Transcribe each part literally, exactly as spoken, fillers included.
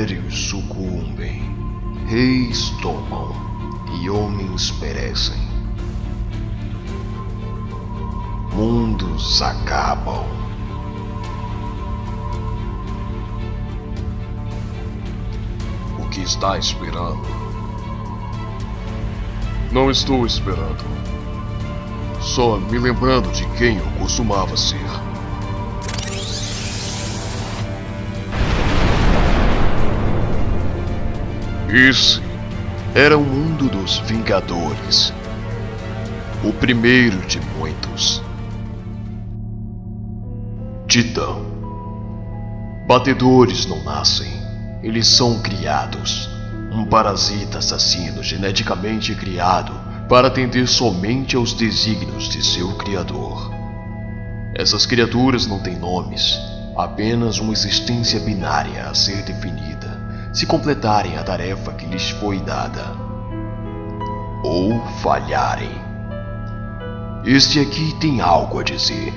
impérios sucumbem, reis tomam e homens perecem. Mundos acabam. O que está esperando? Não estou esperando. Só me lembrando de quem eu costumava ser. Esse era o mundo dos Vingadores. O primeiro de muitos. Titã. Batedores não nascem, eles são criados. Um parasita assassino geneticamente criado para atender somente aos desígnios de seu criador. Essas criaturas não têm nomes, apenas uma existência binária a ser definida se completarem a tarefa que lhes foi dada, ou falharem. Este aqui tem algo a dizer.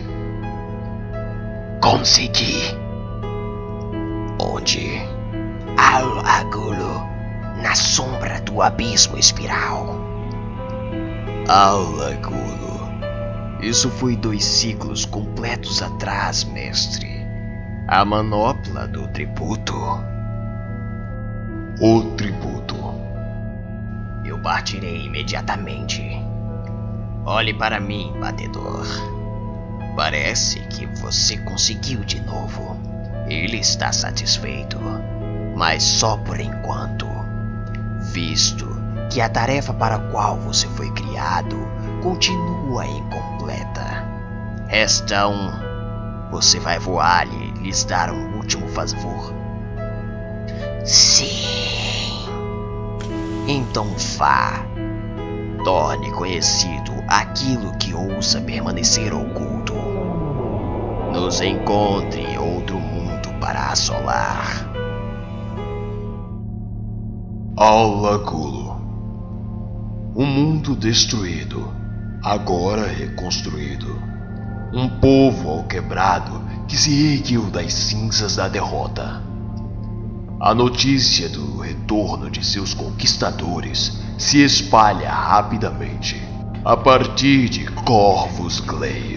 Consegui. Onde? Al-Ghul, na sombra do abismo espiral. Al-Ghul. Isso foi dois ciclos completos atrás, mestre. A manopla do tributo. O tributo. Eu partirei imediatamente. Olhe para mim, batedor. Parece que você conseguiu de novo. Ele está satisfeito, mas só por enquanto, visto que a tarefa para a qual você foi criado continua incompleta. Resta um. Você vai voar e lhes dar um último favor? Sim. Então vá. Torne conhecido aquilo que ousa permanecer oculto. Nos encontre em outro mundo para assolar. Al-Ghul. Um mundo destruído, agora reconstruído. Um povo alquebrado que se ergueu das cinzas da derrota. A notícia do retorno de seus conquistadores se espalha rapidamente a partir de Corvus Glaive.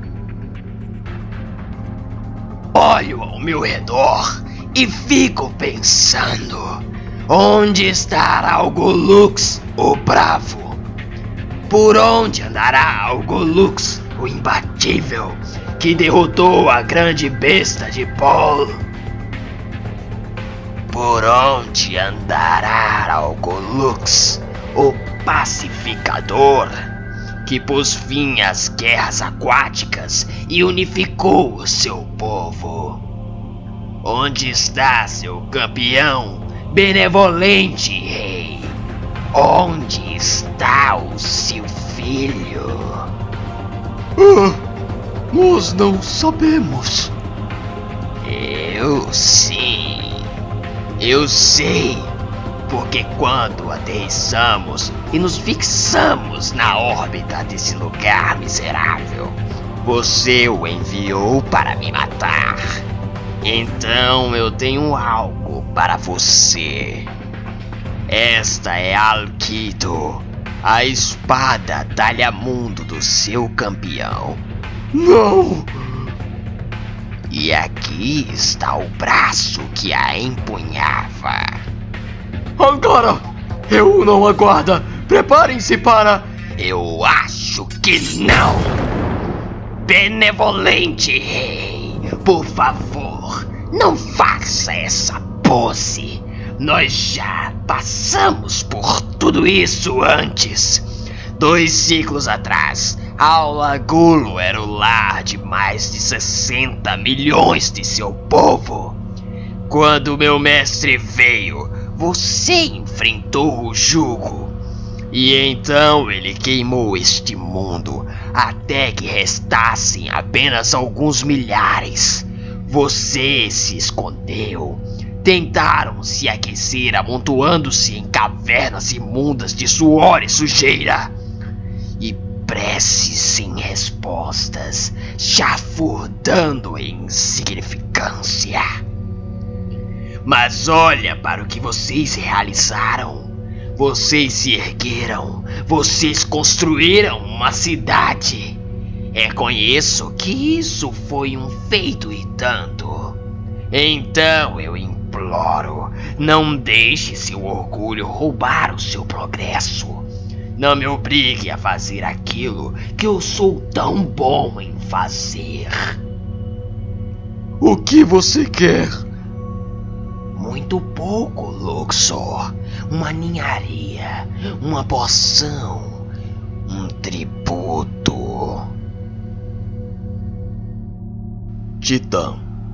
Olho ao meu redor e fico pensando: onde estará Al-Ghulux, o bravo? Por onde andará Al-Ghulux, o imbatível, que derrotou a grande besta de Paul? Por onde andará Al-Ghulux, o pacificador, que pôs fim às guerras aquáticas e unificou o seu povo? Onde está seu campeão, benevolente rei? Onde está o seu filho? Ah, nós não sabemos. Eu sim. Eu sei, porque quando aterrissamos e nos fixamos na órbita desse lugar miserável, você o enviou para me matar. Então eu tenho algo para você. Esta é Alquito, a espada talha-mundo do seu campeão. Não! E aqui está o braço que a empunhava. Agora! Eu não aguardo! Preparem-se para... Eu acho que não! Benevolente rei, por favor, não faça essa pose. Nós já passamos por tudo isso antes. Dois ciclos atrás, Al-Ghul era o lar de mais de sessenta milhões de seu povo. Quando meu mestre veio, você enfrentou o jugo. E então ele queimou este mundo, até que restassem apenas alguns milhares. Você se escondeu. Tentaram se aquecer amontoando-se em cavernas imundas de suor e sujeira. E preces sem respostas, chafurdando em insignificância. Mas olha para o que vocês realizaram. Vocês se ergueram. Vocês construíram uma cidade. Reconheço que isso foi um feito e tanto. Então eu imploro, não deixe seu orgulho roubar o seu progresso. Não me obrigue a fazer aquilo que eu sou tão bom em fazer. O que você quer? Muito pouco, Luxor. Uma ninharia, uma poção, um tributo. Titã.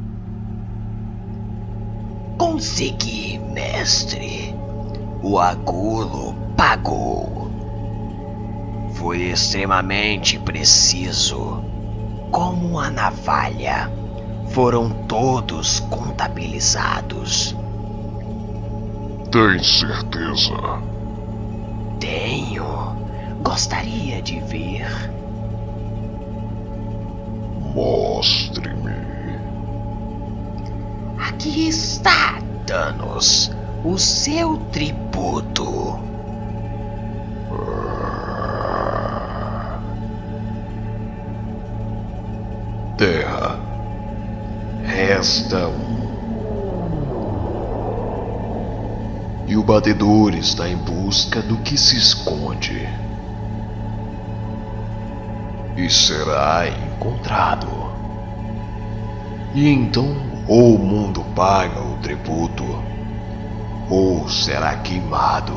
Consegui, mestre. O Agulo pagou. Foi extremamente preciso. Como a navalha. Foram todos contabilizados. Tem certeza? Tenho. Gostaria de ver. Mostre-me. Aqui está, Thanos. O seu tributo. Terra. Resta um. E o batedor está em busca do que se esconde. E será encontrado. E então, ou o mundo paga o tributo, ou será queimado.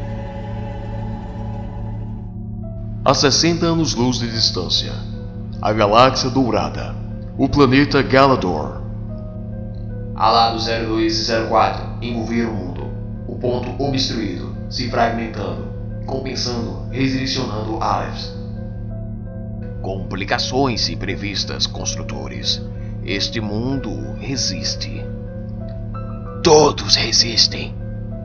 A sessenta anos-luz de distância, a galáxia dourada, o planeta Galador. Alado zero dois e zero quatro, envolver o mundo. O ponto obstruído, se fragmentando, compensando, redirecionando Alex. Complicações imprevistas, construtores. Este mundo resiste. Todos resistem.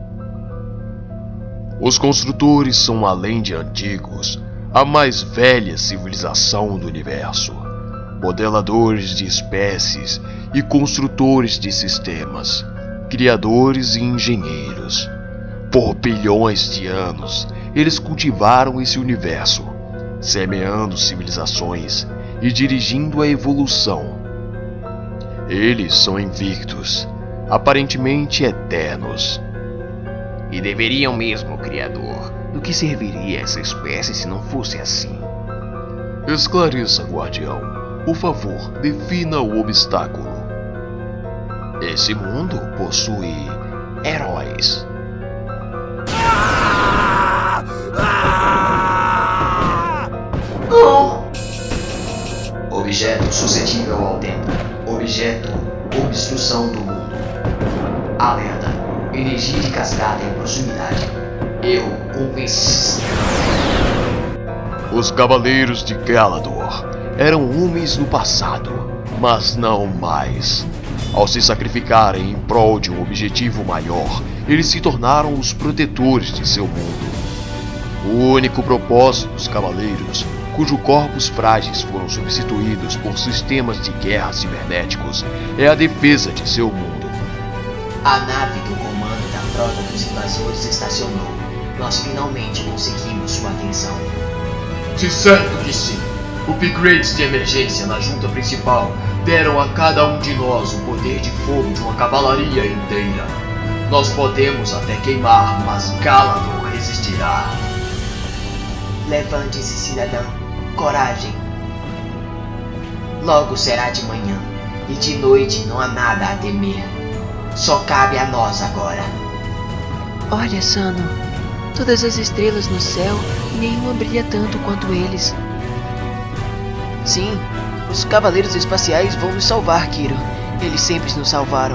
Os construtores são, além de antigos, a mais velha civilização do universo. Modeladores de espécies e construtores de sistemas, criadores e engenheiros. Por bilhões de anos, eles cultivaram esse universo, semeando civilizações e dirigindo a evolução. Eles são invictos, aparentemente eternos. E deveriam mesmo, Criador. Do que serviria essa espécie se não fosse assim? Esclareça, Guardião. Por favor, defina o obstáculo. Esse mundo possui heróis. Objeto suscetível ao tempo. Objeto obstrução do mundo. Alerta. Energia de cascata em proximidade. Erro convenção. Os Cavaleiros de Galador eram homens no passado, mas não mais. Ao se sacrificarem em prol de um objetivo maior, eles se tornaram os protetores de seu mundo. O único propósito dos Cavaleiros, cujos corpos frágeis foram substituídos por sistemas de guerra cibernéticos, é a defesa de seu mundo. A nave do comando da frota dos invasores estacionou. Nós finalmente conseguimos sua atenção. De certo que sim. Upgrades de emergência na junta principal deram a cada um de nós o poder de fogo de uma cavalaria inteira. Nós podemos até queimar, mas Galador resistirá. Levante-se, cidadão. Coragem. Logo será de manhã, e de noite não há nada a temer. Só cabe a nós agora. Olha, Sano. Todas as estrelas no céu e nenhuma brilha tanto quanto eles. Sim, os Cavaleiros Espaciais vão nos salvar, Kiro. Eles sempre nos salvaram.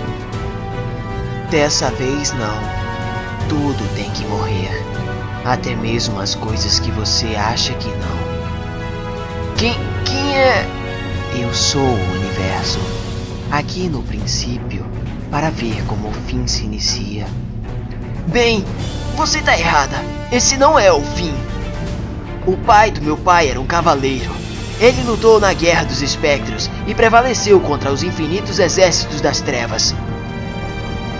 Dessa vez não. Tudo tem que morrer. Até mesmo as coisas que você acha que não. Quem, quem é? Eu sou o universo. Aqui no princípio, para ver como o fim se inicia. Bem, você tá errada. Esse não é o fim. O pai do meu pai era um cavaleiro. Ele lutou na Guerra dos Espectros e prevaleceu contra os infinitos exércitos das trevas.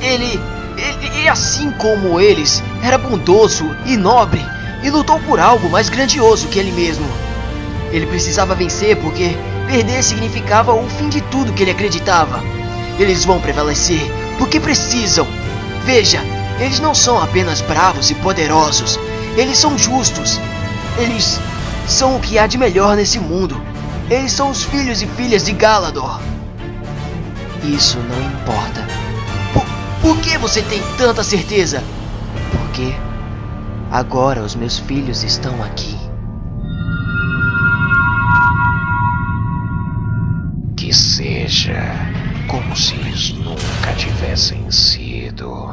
Ele, ele, assim como eles, era bondoso e nobre e lutou por algo mais grandioso que ele mesmo. Ele precisava vencer porque perder significava o fim de tudo que ele acreditava. Eles vão prevalecer porque precisam. Veja, eles não são apenas bravos e poderosos. Eles são justos. Eles são o que há de melhor nesse mundo. Eles são os filhos e filhas de Galador. Isso não importa. Por, por que você tem tanta certeza? Porque agora os meus filhos estão aqui. Que seja como se eles nunca tivessem sido.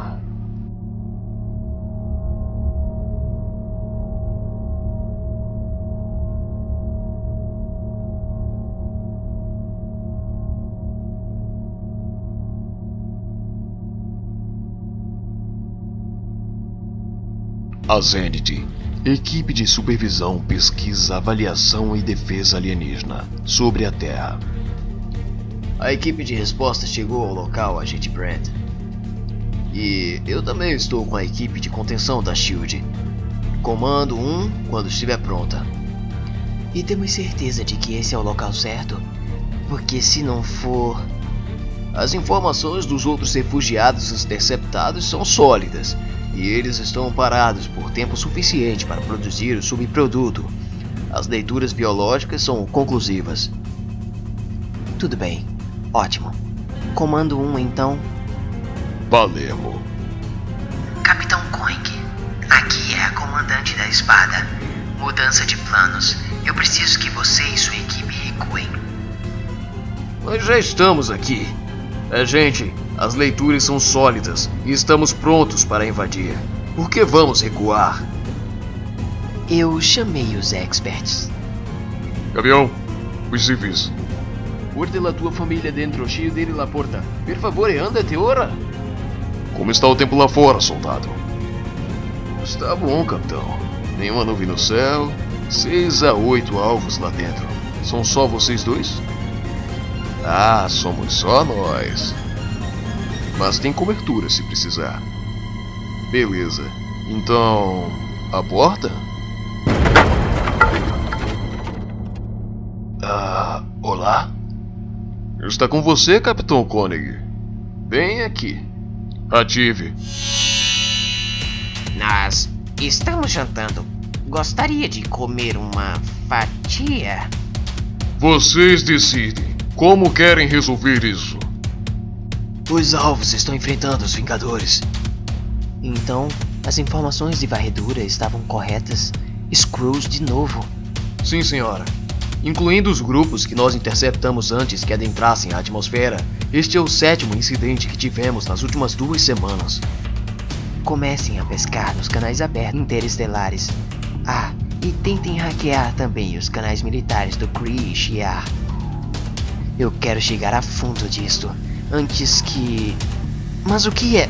A Zenith, equipe de supervisão, pesquisa, avaliação e defesa alienígena sobre a Terra. A equipe de resposta chegou ao local, agente Brand. E eu também estou com a equipe de contenção da SHIELD. Comando um quando estiver pronta. E temos certeza de que esse é o local certo? Porque se não for... As informações dos outros refugiados interceptados são sólidas. E eles estão parados por tempo suficiente para produzir o subproduto. As leituras biológicas são conclusivas. Tudo bem. Ótimo. Comando um, então. Palermo. Capitão Koenig, aqui é a comandante da espada. Mudança de planos. Eu preciso que você e sua equipe recuem. Nós já estamos aqui. É, gente, as leituras são sólidas e estamos prontos para invadir. Por que vamos recuar? Eu chamei os experts. Gavião, os civis. Guarde la tua família dentro, cheio dele la porta. Per favore, andate ora. Como está o tempo lá fora, soldado? Está bom, capitão. Nenhuma nuvem no céu. Seis a oito alvos lá dentro. São só vocês dois? Ah, somos só nós. Mas tem cobertura se precisar. Beleza. Então... a porta? Ah, olá? Está com você, Capitão Koenig. Bem aqui. Ative. Nós estamos jantando. Gostaria de comer uma fatia? Vocês decidem. Como querem resolver isso? Os alvos estão enfrentando os Vingadores. Então, as informações de varredura estavam corretas. Skrulls de novo. Sim, senhora. Incluindo os grupos que nós interceptamos antes que adentrassem a atmosfera, este é o sétimo incidente que tivemos nas últimas duas semanas. Comecem a pescar nos canais abertos interestelares. Ah, e tentem hackear também os canais militares do Kree e Shi'ar. Eu quero chegar a fundo disto, antes que... Mas o que é?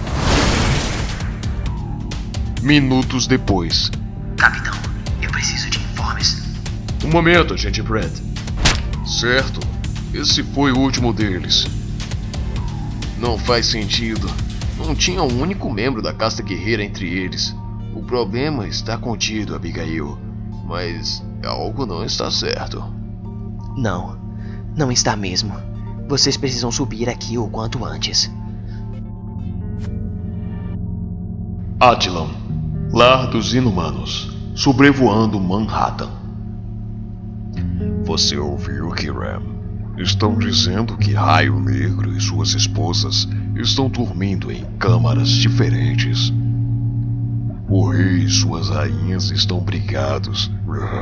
Minutos depois. Capitão, eu preciso de informes. Um momento, agente Brand. Certo, esse foi o último deles. Não faz sentido. Não tinha um único membro da casta guerreira entre eles. O problema está contido, Abigail. Mas algo não está certo. Não. Não está mesmo. Vocês precisam subir aqui o quanto antes. Attilan, lar dos inumanos, sobrevoando Manhattan. Você ouviu, Kiram? Estão dizendo que Raio Negro e suas esposas estão dormindo em câmaras diferentes. O rei e suas rainhas estão brigados.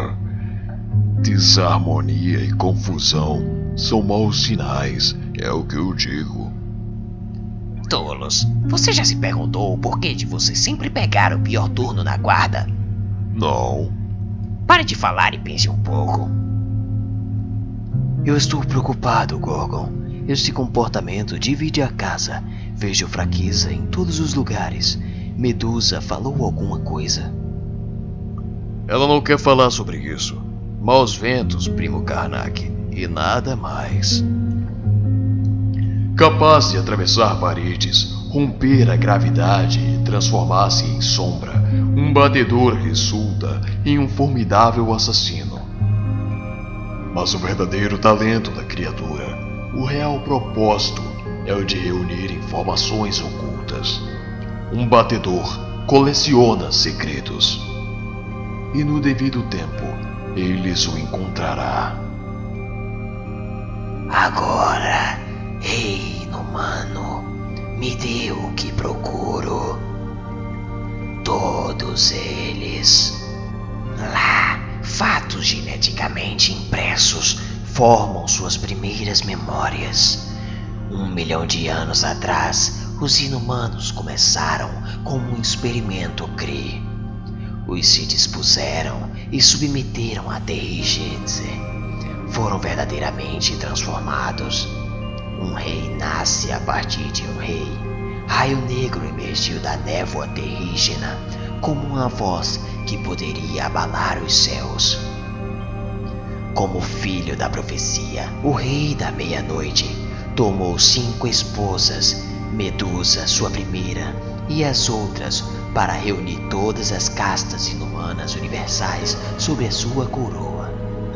Desarmonia e confusão são maus sinais, é o que eu digo. Tolos, você já se perguntou o porquê de você sempre pegar o pior turno na guarda? Não. Pare de falar e pense um pouco. Eu estou preocupado, Gorgon. Este comportamento divide a casa. Vejo fraqueza em todos os lugares. Medusa falou alguma coisa. Ela não quer falar sobre isso. Maus ventos, primo Karnak. E nada mais. Capaz de atravessar paredes, romper a gravidade e transformar-se em sombra, um batedor resulta em um formidável assassino. Mas o verdadeiro talento da criatura, o real propósito, é o de reunir informações ocultas. Um batedor coleciona segredos. E no devido tempo, eles o encontrará. Agora, rei inumano, me dê o que procuro. Todos eles. Lá, fatos geneticamente impressos formam suas primeiras memórias. Um milhão de anos atrás, os inumanos começaram como um experimento Kree. Os se dispuseram e submeteram a Terrigense. Foram verdadeiramente transformados. Um rei nasce a partir de um rei. Raio Negro emergiu da névoa terrígena como uma voz que poderia abalar os céus. Como filho da profecia, o Rei da Meia-Noite tomou cinco esposas, Medusa, sua primeira, e as outras, para reunir todas as castas inumanas universais sob a sua coroa.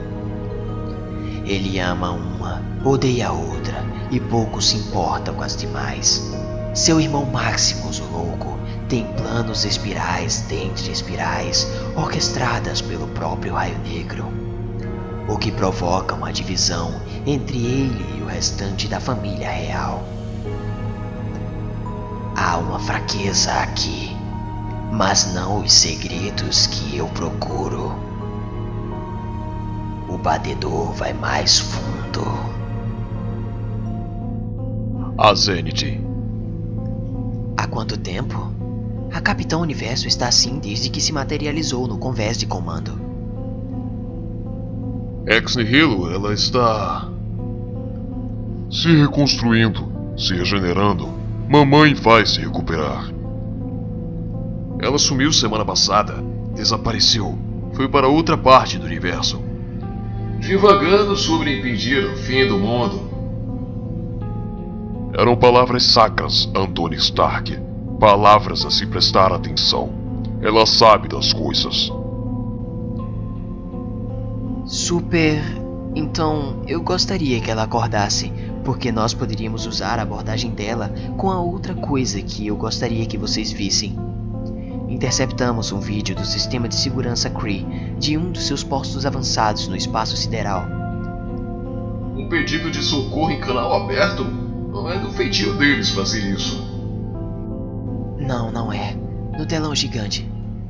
Ele ama uma, odeia a outra, e pouco se importa com as demais. Seu irmão Maximus, o Louco, tem planos espirais dentre espirais, orquestradas pelo próprio Raio Negro, o que provoca uma divisão entre ele e o restante da família real. Há uma fraqueza aqui, mas não os segredos que eu procuro. O batedor vai mais fundo. A Zenith. Há quanto tempo? A Capitão Universo está assim desde que se materializou no convés de comando. Ex Nihilo, ela está se reconstruindo, se regenerando. Mamãe vai se recuperar. Ela sumiu semana passada, desapareceu, foi para outra parte do universo, divagando sobre impedir o fim do mundo. Eram palavras sacras, Anthony Stark. Palavras a se prestar atenção. Ela sabe das coisas. Super... Então, eu gostaria que ela acordasse, porque nós poderíamos usar a abordagem dela com a outra coisa que eu gostaria que vocês vissem. Interceptamos um vídeo do sistema de segurança Kree de um dos seus postos avançados no espaço sideral. Um pedido de socorro em canal aberto? Não é do feitio deles fazer isso. Não, não é. No telão gigante.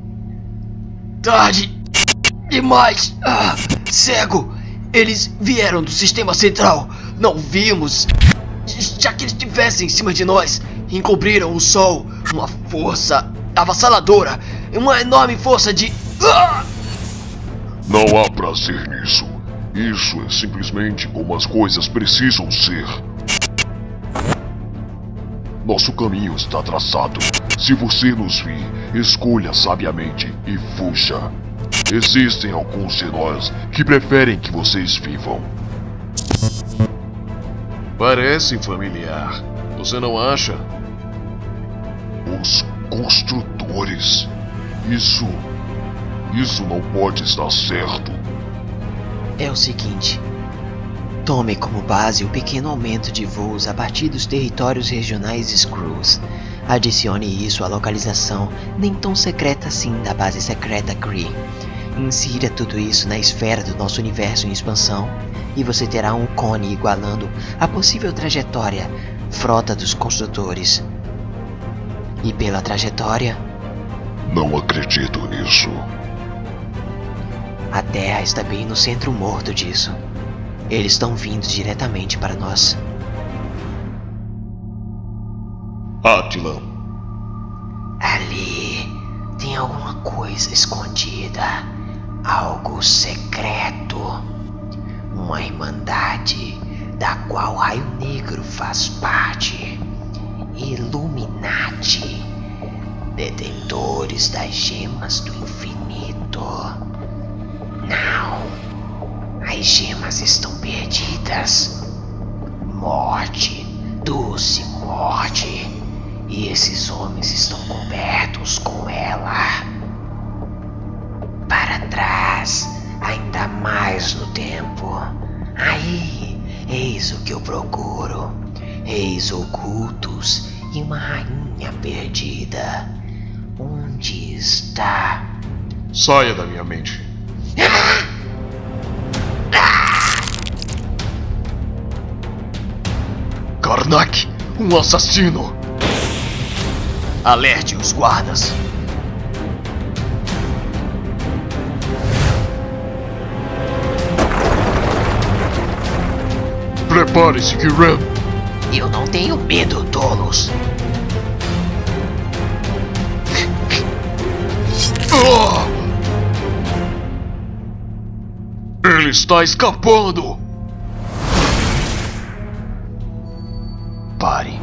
Tarde demais! Ah, cego! Eles vieram do sistema central. Não vimos. Já que eles estivessem em cima de nós, encobriram o sol. Uma força avassaladora. Uma enorme força de... Ah! Não há prazer nisso. Isso é simplesmente como as coisas precisam ser. Nosso caminho está traçado. Se você nos vir, escolha sabiamente e fuja. Existem alguns de nós que preferem que vocês vivam. Parece familiar. Você não acha? Os construtores. Isso... Isso não pode estar certo. É o seguinte. Tome como base o pequeno aumento de voos a partir dos territórios regionais Skrulls. Adicione isso à localização nem tão secreta assim da base secreta Kree. Insira tudo isso na esfera do nosso universo em expansão e você terá um cone igualando a possível trajetória frota dos construtores. E pela trajetória... Não acredito nisso. A Terra está bem no centro morto disso. Eles estão vindo diretamente para nós. Attilan. Ali tem alguma coisa escondida. Algo secreto. Uma irmandade da qual o Raio Negro faz parte. Illuminati. Detentores das gemas do infinito. Não. As gemas estão perdidas. Morte. Doce morte. E esses homens estão cobertos com ela. Para trás, ainda mais no tempo. Aí, eis o que eu procuro. Reis ocultos e uma rainha perdida. Onde está? Saia da minha mente. Karnak, um assassino! Alerte os guardas. Prepare-se, Kiram. Eu não tenho medo, tolos. Ah! Ele está escapando! Pare.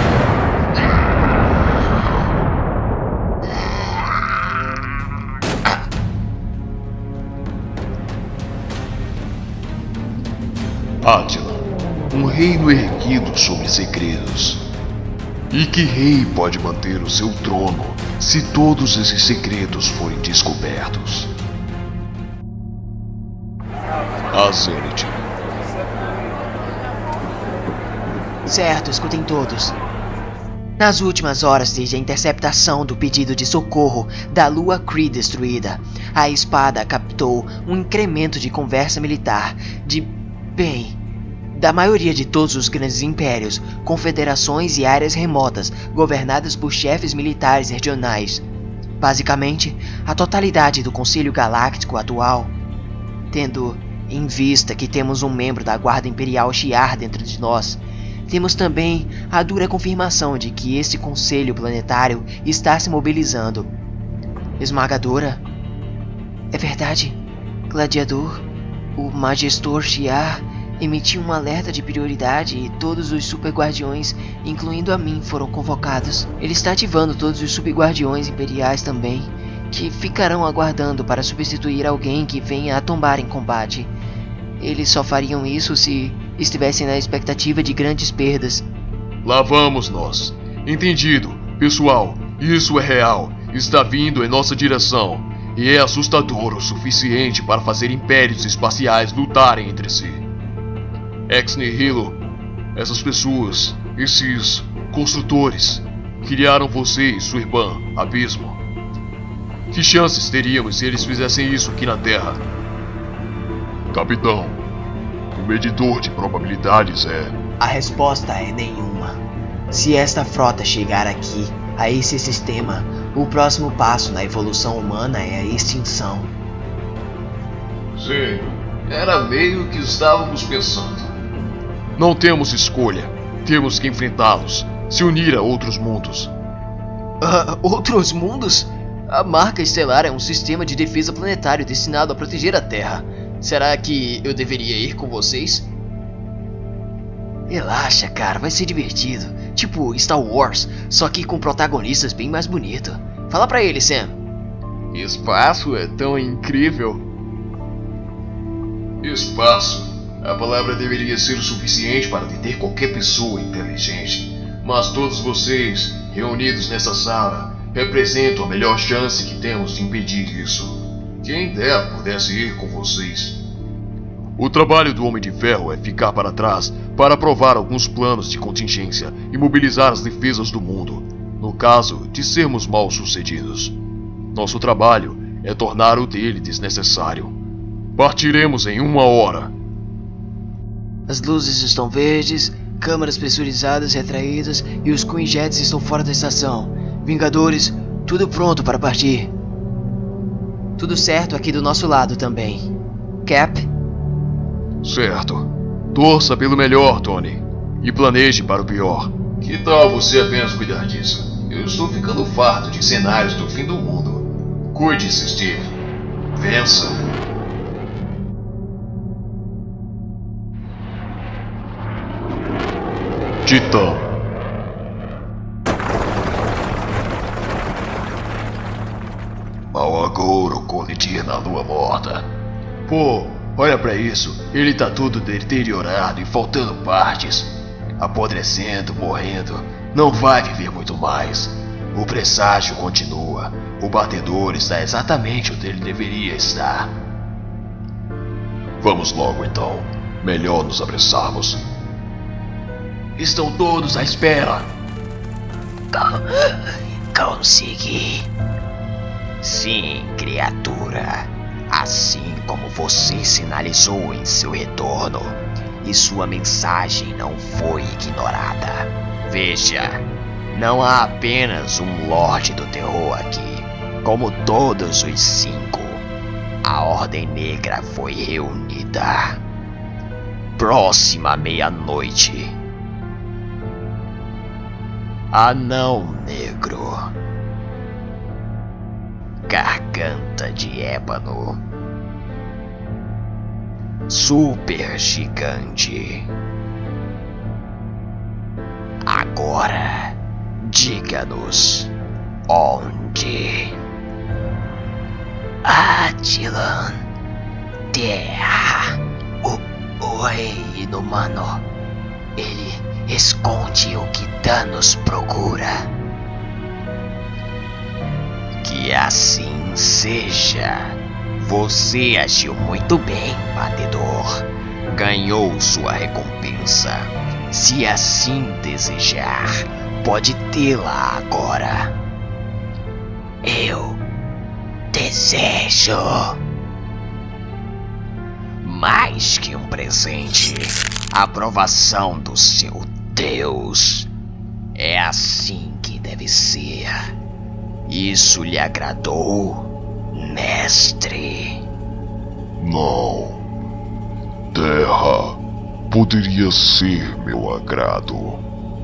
Átila, um reino erguido sobre segredos. E que rei pode manter o seu trono se todos esses segredos forem descobertos? A Zenith. Certo, escutem todos. Nas últimas horas desde a interceptação do pedido de socorro da Lua Kree destruída, a espada captou um incremento de conversa militar de, bem, da maioria de todos os grandes impérios, confederações e áreas remotas governadas por chefes militares regionais. Basicamente, a totalidade do Conselho Galáctico atual. Tendo em vista que temos um membro da Guarda Imperial Shi'ar dentro de nós, temos também a dura confirmação de que esse Conselho Planetário está se mobilizando. Esmagadora? É verdade, Gladiador, o Majestor Shi'ar emitiu um alerta de prioridade e todos os Super Guardiões, incluindo a mim, foram convocados. Ele está ativando todos os Super Guardiões Imperiais também, que ficarão aguardando para substituir alguém que venha a tombar em combate. Eles só fariam isso se estivessem na expectativa de grandes perdas. Lá vamos nós. Entendido. Pessoal, isso é real. Está vindo em nossa direção. E é assustador o suficiente para fazer impérios espaciais lutarem entre si. Ex Nihilo, essas pessoas, esses construtores, criaram você e sua irmã, Abismo. Que chances teríamos se eles fizessem isso aqui na Terra? Capitão, o medidor de probabilidades é... A resposta é nenhuma. Se esta frota chegar aqui, a esse sistema, o próximo passo na evolução humana é a extinção. Sim, era meio que estávamos pensando. Não temos escolha. Temos que enfrentá-los. Se unir a outros mundos. Uh, outros mundos? A Marca Estelar é um sistema de defesa planetário destinado a proteger a Terra. Será que eu deveria ir com vocês? Relaxa, cara, vai ser divertido. Tipo Star Wars, só que com protagonistas bem mais bonitos. Fala pra ele, Sam. Espaço é tão incrível. Espaço. A palavra deveria ser o suficiente para deter qualquer pessoa inteligente. Mas todos vocês, reunidos nessa sala, representam a melhor chance que temos de impedir isso. Quem dera pudesse ir com vocês. O trabalho do Homem de Ferro é ficar para trás para aprovar alguns planos de contingência e mobilizar as defesas do mundo, no caso de sermos mal sucedidos. Nosso trabalho é tornar o dele desnecessário. Partiremos em uma hora. As luzes estão verdes, câmaras pressurizadas retraídas e os Queen Jets estão fora da estação. Vingadores, tudo pronto para partir. Tudo certo aqui do nosso lado também. Cap? Certo. Torça pelo melhor, Tony. E planeje para o pior. Que tal você apenas cuidar disso? Eu estou ficando farto de cenários do fim do mundo. Cuide-se, Steve. Vença. Titã. Mal agouro colidir na lua morta. Pô, olha pra isso. Ele tá todo deteriorado e faltando partes. Apodrecendo, morrendo. não vai viver muito mais. O presságio continua. O batedor está exatamente onde ele deveria estar. Vamos logo então. Melhor nos apressarmos. Estão todos à espera. Consegui. Sim, criatura. Assim como você sinalizou em seu retorno, e sua mensagem não foi ignorada. Veja, não há apenas um Lorde do Terror aqui. Como todos os cinco, a Ordem Negra foi reunida. Próxima meia-noite. Anão Negro. Garganta de Ébano. Super Gigante. Agora, diga-nos onde. Attilan. Terra. O, o rei inumano. Ele esconde o que Thanos procura. Que assim seja. Você agiu muito bem, batedor. Ganhou sua recompensa. Se assim desejar, pode tê-la agora. Eu desejo mais que um presente, a aprovação do seu Deus. É assim que deve ser. Isso lhe agradou, mestre? Não. Terra poderia ser meu agrado.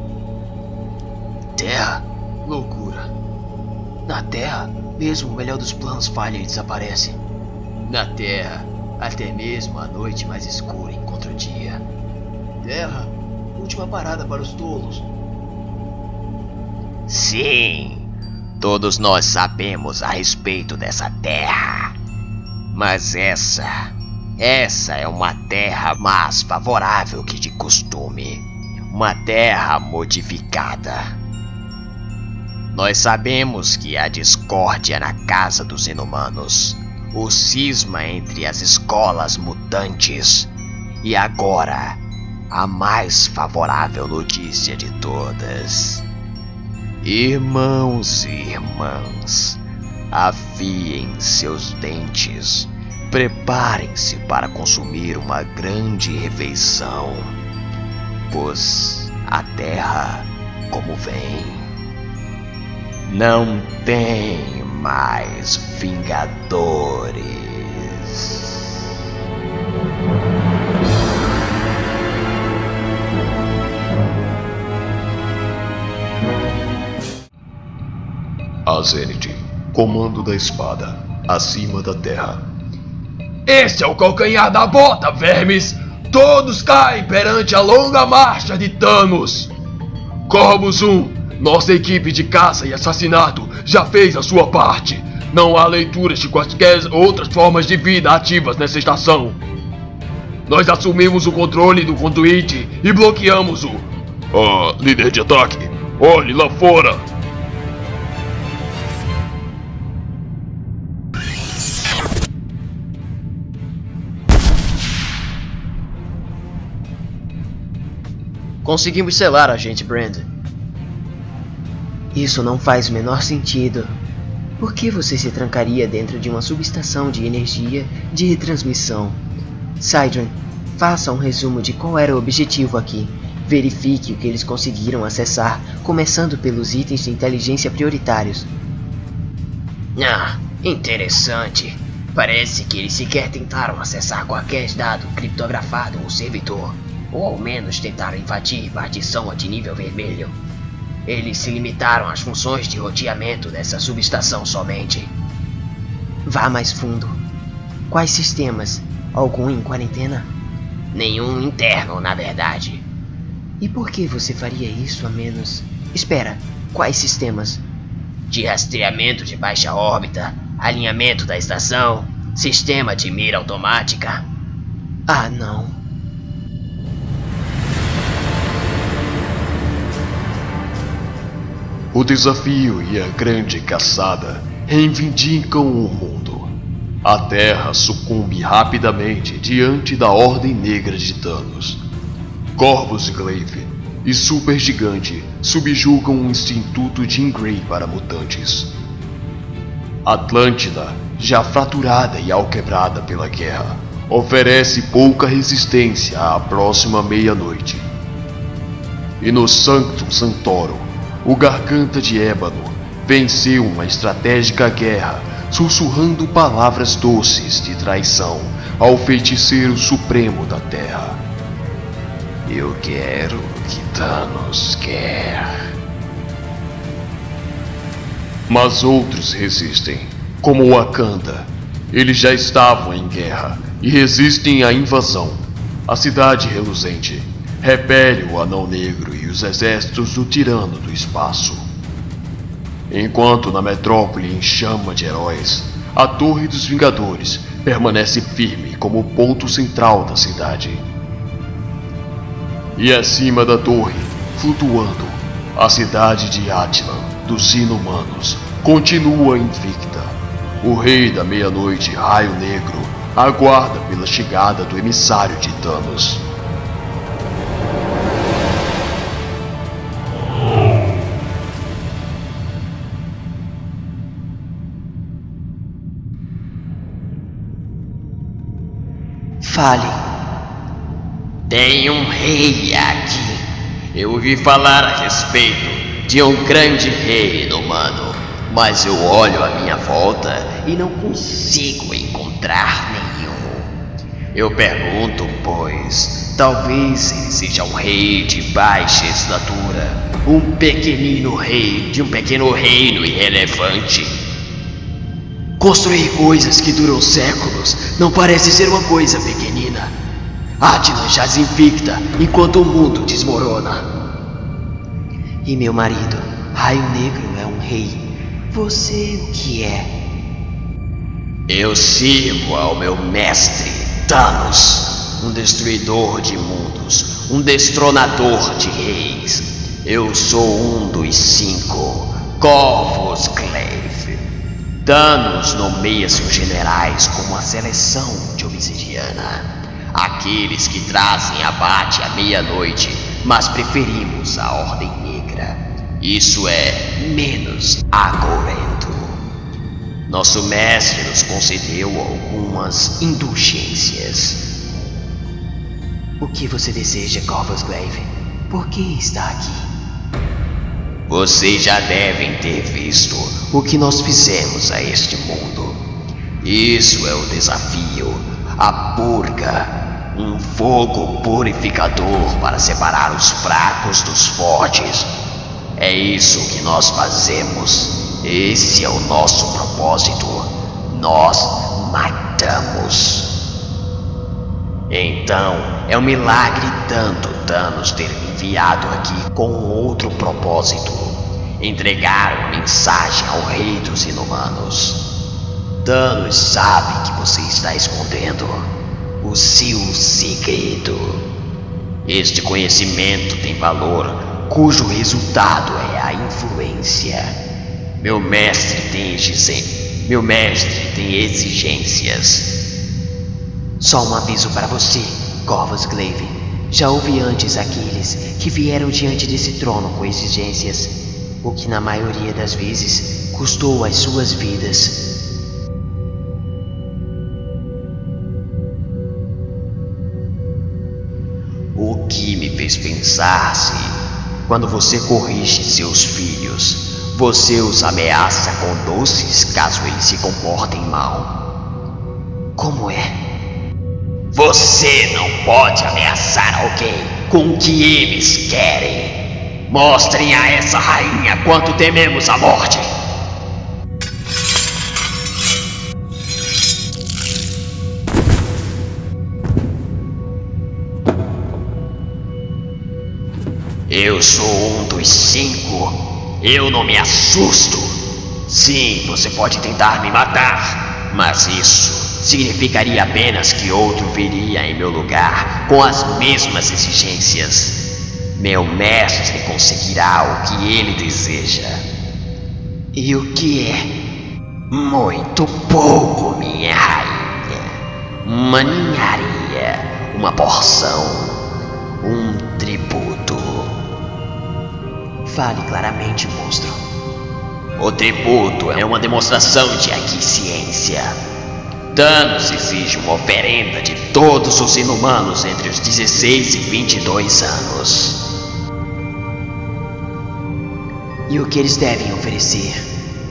Terra? Loucura. Na Terra, mesmo o melhor dos planos falha e desaparece. Na Terra, até mesmo a noite mais escura encontra o dia. Terra, última parada para os tolos. Sim, todos nós sabemos a respeito dessa terra. Mas essa, essa é uma terra mais favorável que de costume. Uma terra modificada. Nós sabemos que há discórdia na casa dos inumanos. O cisma entre as escolas mutantes. E agora, a mais favorável notícia de todas. Irmãos e irmãs, afiem seus dentes. Preparem-se para consumir uma grande refeição. Pois a terra, como vem, não tem mais Vingadores. A Zenith, comando da espada, acima da terra. Este é o calcanhar da bota, vermes! Todos caem perante a longa marcha de Thanos! Corvus um, nossa equipe de caça e assassinato já fez a sua parte. Não há leituras de quaisquer outras formas de vida ativas nessa estação. Nós assumimos o controle do conduíte e bloqueamos-o. Ah, líder de ataque, olhe lá fora! Conseguimos selar, agente Brand. Isso não faz o menor sentido. Por que você se trancaria dentro de uma subestação de energia de retransmissão? Sidron, faça um resumo de qual era o objetivo aqui. Verifique o que eles conseguiram acessar, começando pelos itens de inteligência prioritários. Ah, interessante. Parece que eles sequer tentaram acessar qualquer dado criptografado ou servidor. Ou ao menos tentaram invadir partição de nível vermelho. Eles se limitaram às funções de roteamento dessa subestação somente. Vá mais fundo. Quais sistemas? Algum em quarentena? Nenhum interno, na verdade. E por que você faria isso a menos... Espera, quais sistemas? De rastreamento de baixa órbita, alinhamento da estação, sistema de mira automática. Ah, não. O desafio e a grande caçada reivindicam o mundo. A Terra sucumbe rapidamente diante da Ordem Negra de Thanos. Corvus Glaive e Supergigante subjugam o Instituto Jean Grey para mutantes. Atlântida, já fraturada e alquebrada pela guerra, oferece pouca resistência à próxima meia-noite. E no Sanctum Sanctorum, o Garganta de Ébano venceu uma estratégica guerra, sussurrando palavras doces de traição ao feiticeiro supremo da Terra. Eu quero o que Thanos quer. Mas outros resistem, como Wakanda. Eles já estavam em guerra e resistem à invasão. A cidade reluzente repele o Anão Negro e os exércitos do Tirano do Espaço. Enquanto na metrópole em chama de heróis, a Torre dos Vingadores permanece firme como o ponto central da cidade. E acima da torre, flutuando, a cidade de Attilan, dos Inumanos, continua invicta. O Rei da Meia-Noite, Raio Negro, aguarda pela chegada do emissário de Thanos. Fale. Tem um rei aqui. Eu ouvi falar a respeito de um grande rei inumano, mas eu olho à minha volta e não consigo encontrar nenhum. Eu pergunto, pois, talvez ele seja um rei de baixa estatura, um pequenino rei de um pequeno reino irrelevante. Construir coisas que duram séculos não parece ser uma coisa pequenina. Attilan jaz invicta enquanto o mundo desmorona. E meu marido, Raio Negro, é um rei. Você o que é? Eu sirvo ao meu mestre, Thanos, um destruidor de mundos, um destronador de reis. Eu sou um dos cinco, Corvus Glaive. Thanos nomeia seus generais como a seleção de obsidiana. Aqueles que trazem abate à meia-noite, mas preferimos a Ordem Negra. Isso é menos agorento. Nosso mestre nos concedeu algumas indulgências. O que você deseja, Corvus Glaive? Por que está aqui? Vocês já devem ter visto o que nós fizemos a este mundo. Isso é o desafio, a purga. Um fogo purificador para separar os fracos dos fortes. É isso que nós fazemos. Esse é o nosso propósito. Nós matamos. Então, é um milagre tanto Thanos ter me enviado aqui com outro propósito. Entregar uma mensagem ao Rei dos Inumanos. Thanos sabe que você está escondendo o seu segredo. Este conhecimento tem valor, cujo resultado é a influência. Meu mestre tem exigências. Meu mestre tem exigências. Só um aviso para você, Corvus Glaive. Já houve antes aqueles que vieram diante desse trono com exigências, o que na maioria das vezes custou as suas vidas. O que me fez pensar se, quando você corrige seus filhos, você os ameaça com doces caso eles se comportem mal. Como é? Você não pode ameaçar alguém com o que eles querem. Mostrem a essa rainha quanto tememos a morte. Eu sou um dos cinco. Eu não me assusto. Sim, você pode tentar me matar, mas isso significaria apenas que outro viria em meu lugar com as mesmas exigências. Meu mestre conseguirá o que ele deseja. E o que é? Muito pouco, minha rainha. Uma ninharia, uma porção, um tributo. Fale claramente, monstro. O tributo é uma demonstração de aquiescência. Thanos exige uma oferenda de todos os inumanos entre os dezesseis e vinte e dois anos. E o que eles devem oferecer?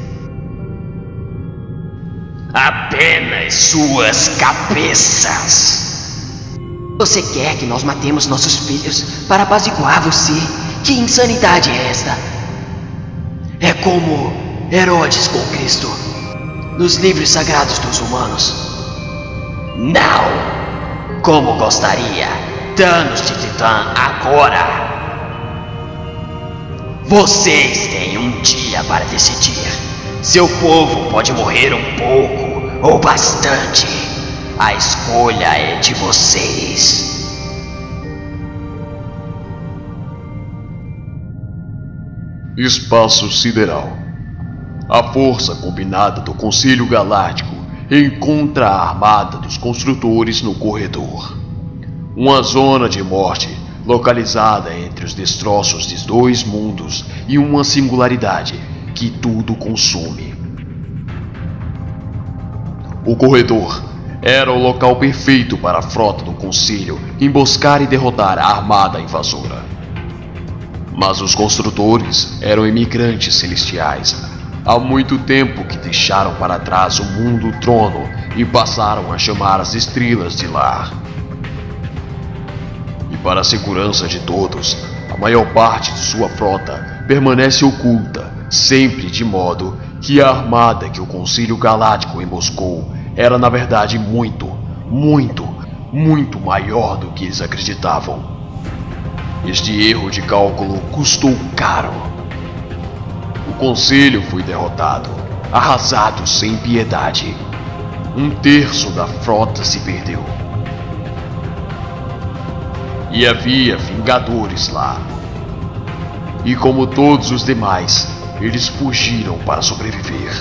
Apenas suas cabeças. Você quer que nós matemos nossos filhos para apaziguar você? Que insanidade é esta? É como Herodes com Cristo, nos livros sagrados dos humanos. Não! Como gostaria, Thanos de Titã agora! Vocês têm um dia para decidir. Seu povo pode morrer um pouco ou bastante. A escolha é de vocês. Espaço Sideral. A força combinada do Conselho Galáctico encontra a armada dos construtores no corredor. Uma zona de morte localizada entre os destroços de dois mundos e uma singularidade que tudo consome. O corredor era o local perfeito para a frota do Conselho emboscar e derrotar a armada invasora. Mas os construtores eram imigrantes celestiais, há muito tempo que deixaram para trás o mundo trono e passaram a chamar as estrelas de lar. E para a segurança de todos, a maior parte de sua frota permanece oculta, sempre de modo que a armada que o Conselho Galáctico emboscou era na verdade muito, muito, muito maior do que eles acreditavam. Este erro de cálculo custou caro. O Conselho foi derrotado, arrasado sem piedade. Um terço da frota se perdeu. E havia Vingadores lá. E como todos os demais, eles fugiram para sobreviver.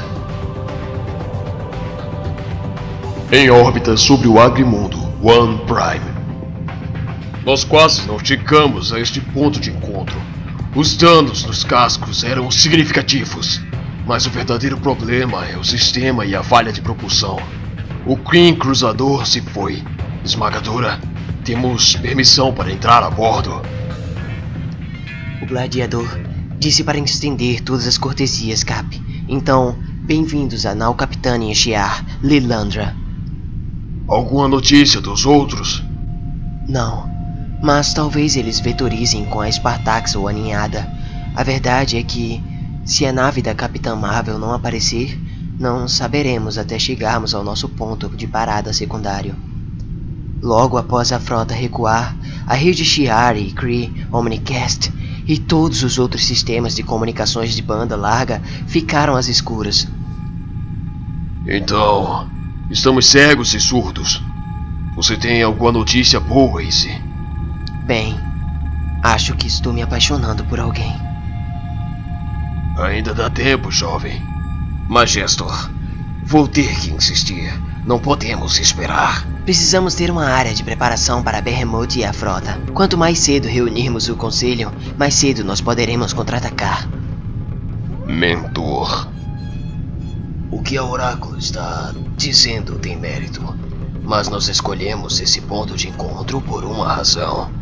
Em órbita sobre o Agrimundo One Prime. Nós quase não chegamos a este ponto de encontro. Os danos nos cascos eram significativos, mas o verdadeiro problema é o sistema e a falha de propulsão. O Kree Cruzador se foi. Esmagadora, temos permissão para entrar a bordo. O gladiador disse para estender todas as cortesias, Cap. Então, bem-vindos à nau Capitânia Shi'ar, Lilandra. Alguma notícia dos outros? Não, mas talvez eles vetorizem com a Spartax ou a ninhada. A verdade é que, se a nave da Capitã Marvel não aparecer, não saberemos até chegarmos ao nosso ponto de parada secundário. Logo após a frota recuar, a rede Shi'ar e Kree Omnicast e todos os outros sistemas de comunicações de banda larga ficaram às escuras. Então, estamos cegos e surdos. Você tem alguma notícia boa, Ace? Bem, acho que estou me apaixonando por alguém. Ainda dá tempo, jovem. Majestor, vou ter que insistir. Não podemos esperar. Precisamos ter uma área de preparação para Behemoth e a frota. Quanto mais cedo reunirmos o conselho, mais cedo nós poderemos contra-atacar. Mentor. O que a Oráculo está dizendo tem mérito, mas nós escolhemos esse ponto de encontro por uma razão.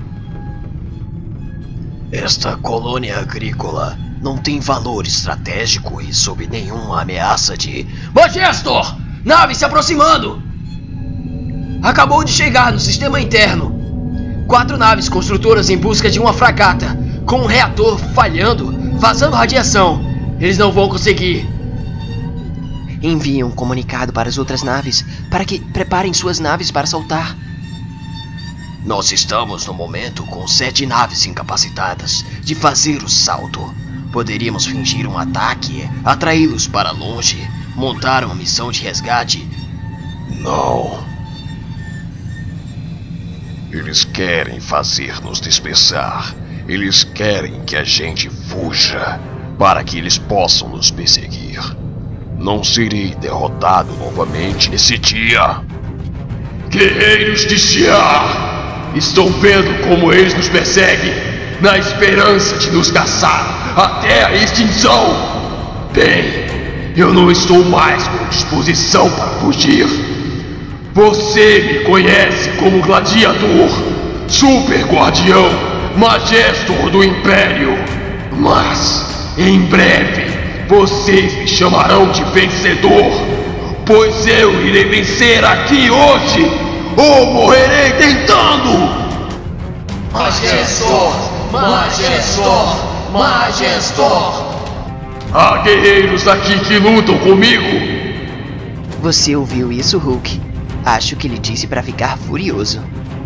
Esta colônia agrícola não tem valor estratégico e sob nenhuma ameaça de... Majestor! Nave se aproximando! Acabou de chegar no sistema interno. Quatro naves construtoras em busca de uma fragata, com um reator falhando, vazando radiação. Eles não vão conseguir. Enviem um comunicado para as outras naves, para que preparem suas naves para saltar. Nós estamos no momento com sete naves incapacitadas de fazer o salto. Poderíamos fingir um ataque, atraí-los para longe, montar uma missão de resgate. Não. Eles querem fazer-nos dispersar. Eles querem que a gente fuja, para que eles possam nos perseguir. Não serei derrotado novamente nesse dia. Guerreiros de Shi'ar! Estão vendo como eles nos perseguem, na esperança de nos caçar até a extinção? Bem, eu não estou mais com disposição para fugir. Você me conhece como gladiador, super guardião, majestor do Império. Mas, em breve, vocês me chamarão de vencedor, pois eu irei vencer aqui hoje, ou morrerei tentando! Majestor! Majestor! Majestor! Há guerreiros aqui que lutam comigo! Você ouviu isso, Hulk? Acho que ele disse para ficar furioso.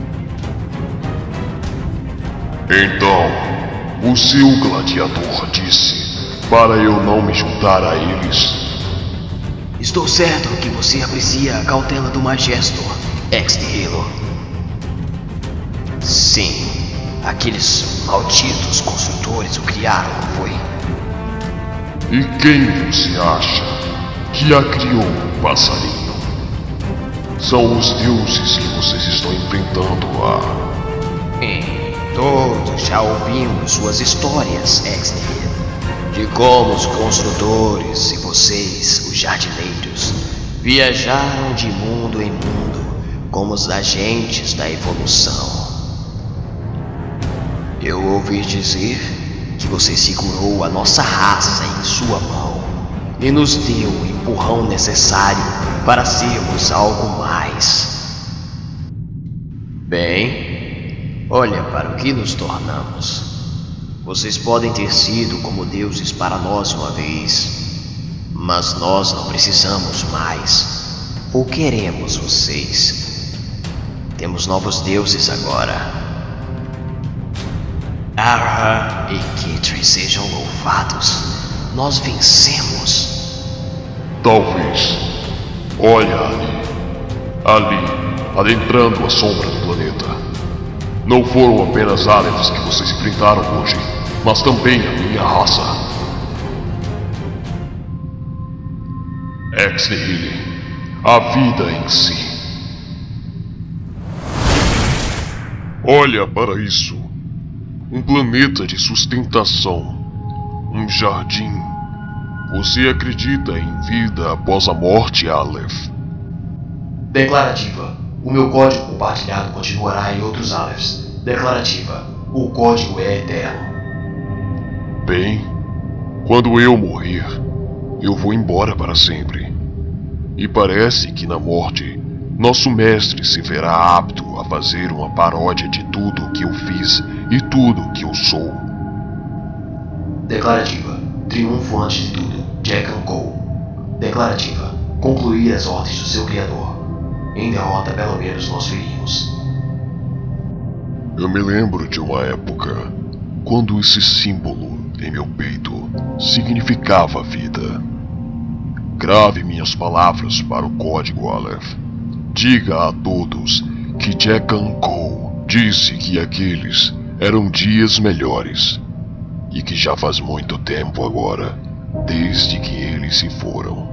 Então, o seu gladiador disse para eu não me juntar a eles. Estou certo que você aprecia a cautela do Majestor, ex-Nihilo. Sim, aqueles malditos construtores o criaram, não foi? E quem você acha que a criou, passarinho? São os deuses que vocês estão enfrentando lá. Bem, todos já ouvimos suas histórias, ex-Nihilo, de como os construtores e vocês, os jardineiros, viajaram de mundo em mundo como os agentes da evolução. Eu ouvi dizer que você segurou a nossa raça em sua mão e nos deu o empurrão necessário para sermos algo mais. Bem, olha para o que nos tornamos. Vocês podem ter sido como deuses para nós uma vez, mas nós não precisamos mais, ou queremos vocês. Temos novos deuses agora. Arha e Kitri sejam louvados. Nós vencemos. Talvez. Olha ali. Ali, adentrando a sombra do planeta. Não foram apenas Alephs que vocês enfrentaram hoje, mas também a minha raça. Ex-Nihilo, a vida em si. Olha para isso. Um planeta de sustentação. Um jardim. Você acredita em vida após a morte, Aleph? Declarativa. O meu código compartilhado continuará em outros Alephs. Declarativa. O código é eterno. Bem, quando eu morrer, eu vou embora para sempre. E parece que na morte, nosso mestre se verá apto a fazer uma paródia de tudo que eu fiz e tudo que eu sou. Declarativa. Triunfo antes de tudo. Jack and Cole. Declarativa. Concluir as ordens do seu criador. Em derrota, pelo menos nós ferimos. Eu me lembro de uma época quando esse símbolo em meu peito significava vida. Grave minhas palavras para o código, Aleph. Diga a todos que Jack and Cole disse que aqueles eram dias melhores e que já faz muito tempo agora, desde que eles se foram.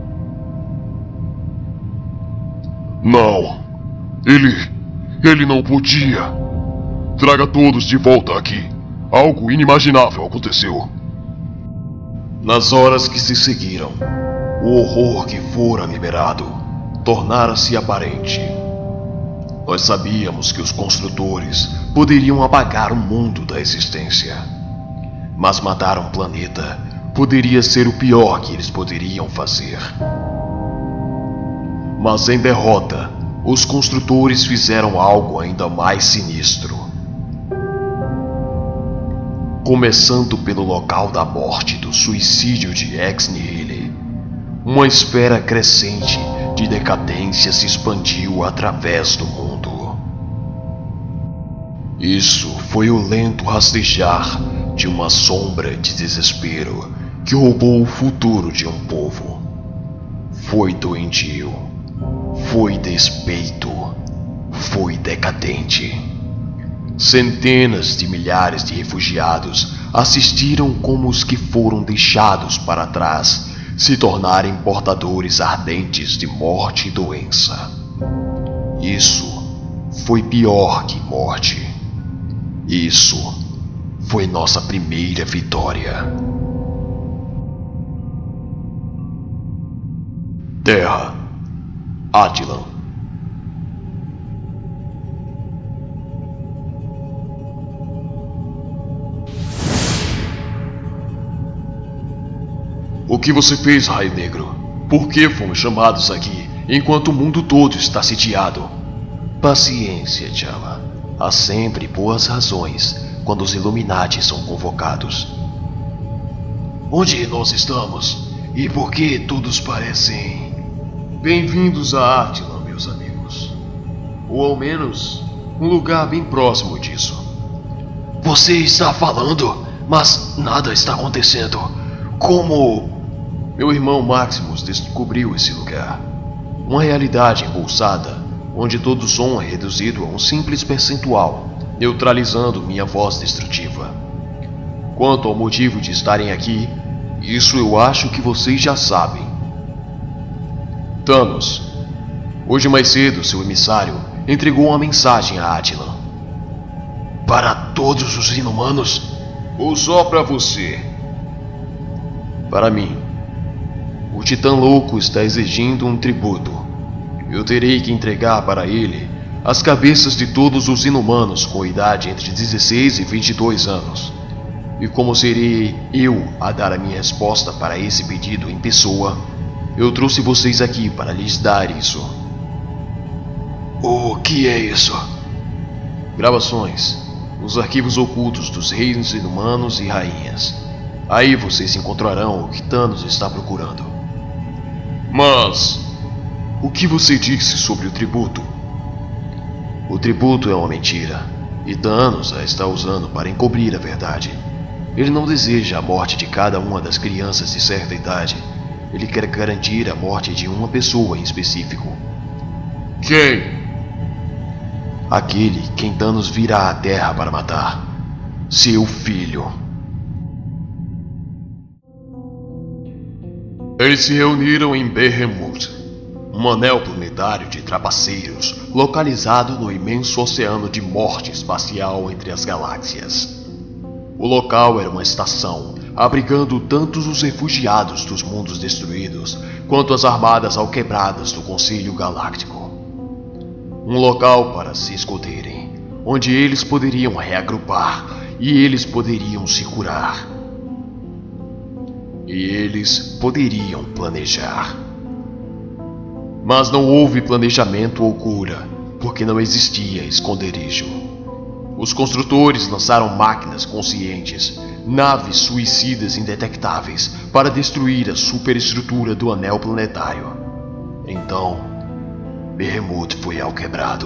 Não, ele, ele não podia. Traga todos de volta aqui. Algo inimaginável aconteceu. Nas horas que se seguiram, o horror que fora liberado tornara-se aparente. Nós sabíamos que os construtores poderiam apagar o mundo da existência, mas matar um planeta poderia ser o pior que eles poderiam fazer. Mas em derrota, os construtores fizeram algo ainda mais sinistro. Começando pelo local da morte do suicídio de Ex-Nihilo, uma esfera crescente de decadência se expandiu através do mundo. Isso foi o lento rastejar de uma sombra de desespero que roubou o futuro de um povo. Foi doentio, foi despeito, foi decadente. Centenas de milhares de refugiados assistiram como os que foram deixados para trás se tornarem portadores ardentes de morte e doença. Isso foi pior que morte. Isso foi nossa primeira vitória. Terra, Attilan. O que você fez, Raio Negro? Por que fomos chamados aqui, enquanto o mundo todo está sitiado? Paciência, T'Challa. Há sempre boas razões quando os Illuminati são convocados. Onde nós estamos? E por que todos parecem... Bem-vindos a Attilan, meus amigos. Ou ao menos, um lugar bem próximo disso. Você está falando, mas nada está acontecendo. Como... Meu irmão Maximus descobriu esse lugar. Uma realidade embolsada, onde todo som é reduzido a um simples percentual, neutralizando minha voz destrutiva. Quanto ao motivo de estarem aqui, isso eu acho que vocês já sabem. Thanos. Hoje mais cedo, seu emissário entregou uma mensagem a Attilan. Para todos os inumanos? Ou só para você? Para mim. O Titã Louco está exigindo um tributo. Eu terei que entregar para ele as cabeças de todos os inumanos com idade entre dezesseis e vinte e dois anos. E como serei eu a dar a minha resposta para esse pedido em pessoa, eu trouxe vocês aqui para lhes dar isso. O que é isso? Gravações. Os arquivos ocultos dos reinos inumanos e rainhas. Aí vocês encontrarão o que Thanos está procurando. Mas... o que você disse sobre o tributo? O tributo é uma mentira, e Thanos a está usando para encobrir a verdade. Ele não deseja a morte de cada uma das crianças de certa idade. Ele quer garantir a morte de uma pessoa em específico. Quem? Aquele quem Thanos virá à Terra para matar. Seu filho. Eles se reuniram em Behemoth, um anel planetário de trapaceiros localizado no imenso oceano de morte espacial entre as galáxias. O local era uma estação, abrigando tanto os refugiados dos mundos destruídos quanto as armadas alquebradas do Conselho Galáctico. Um local para se esconderem, onde eles poderiam reagrupar e eles poderiam se curar. E eles poderiam planejar. Mas não houve planejamento ou cura, porque não existia esconderijo. Os construtores lançaram máquinas conscientes, naves suicidas indetectáveis, para destruir a superestrutura do anel planetário. Então, Behemoth foi alquebrado.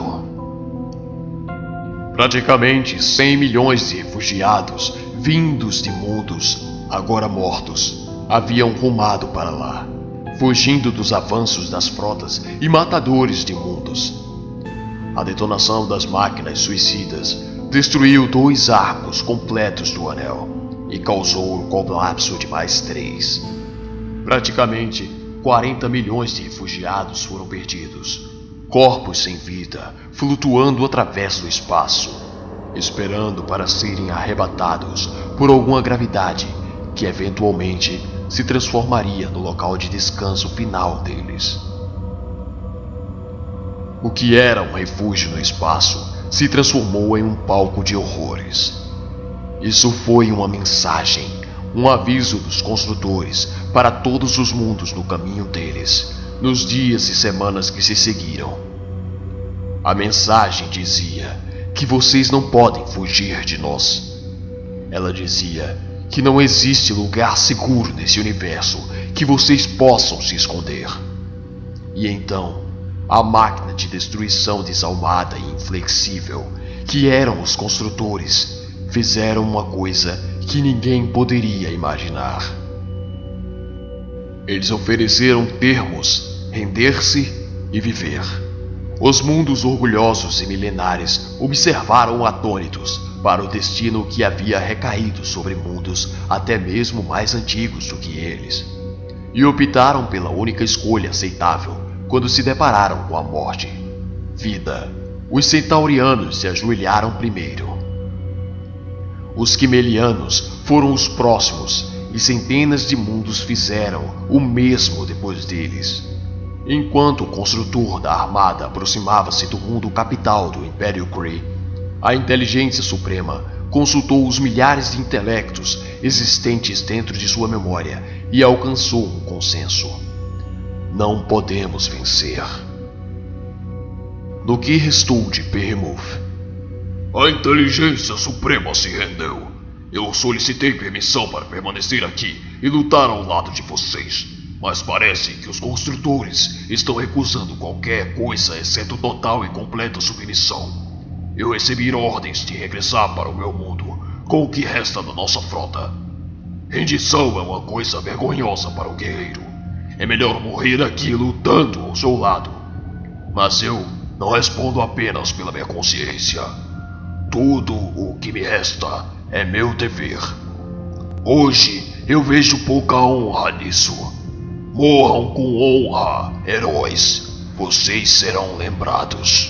Praticamente cem milhões de refugiados, vindos de mundos, agora mortos, haviam rumado para lá, fugindo dos avanços das frotas e matadores de mundos. A detonação das máquinas suicidas destruiu dois arcos completos do anel e causou o colapso de mais três. Praticamente quarenta milhões de refugiados foram perdidos, corpos sem vida flutuando através do espaço, esperando para serem arrebatados por alguma gravidade que eventualmente se transformaria no local de descanso final deles. O que era um refúgio no espaço se transformou em um palco de horrores. Isso foi uma mensagem, um aviso dos construtores para todos os mundos no caminho deles, nos dias e semanas que se seguiram. A mensagem dizia que vocês não podem fugir de nós. Ela dizia que não existe lugar seguro nesse universo que vocês possam se esconder. E então, a máquina de destruição desalmada e inflexível, que eram os construtores, fizeram uma coisa que ninguém poderia imaginar. Eles ofereceram termos, render-se e viver. Os mundos orgulhosos e milenares observaram atônitos para o destino que havia recaído sobre mundos até mesmo mais antigos do que eles, e optaram pela única escolha aceitável quando se depararam com a morte: vida. Os centaurianos se ajoelharam primeiro. Os quimelianos foram os próximos, e centenas de mundos fizeram o mesmo depois deles. Enquanto o construtor da armada aproximava-se do mundo capital do Império Kree, a Inteligência Suprema consultou os milhares de intelectos existentes dentro de sua memória e alcançou um consenso: não podemos vencer. No que restou de Behemoth, a Inteligência Suprema se rendeu. Eu solicitei permissão para permanecer aqui e lutar ao lado de vocês, mas parece que os construtores estão recusando qualquer coisa exceto total e completa submissão. Eu recebi ordens de regressar para o meu mundo com o que resta da nossa frota. Rendição é uma coisa vergonhosa para o guerreiro. É melhor morrer aqui lutando ao seu lado. Mas eu não respondo apenas pela minha consciência. Tudo o que me resta é meu dever. Hoje eu vejo pouca honra nisso. Morram com honra, heróis. Vocês serão lembrados.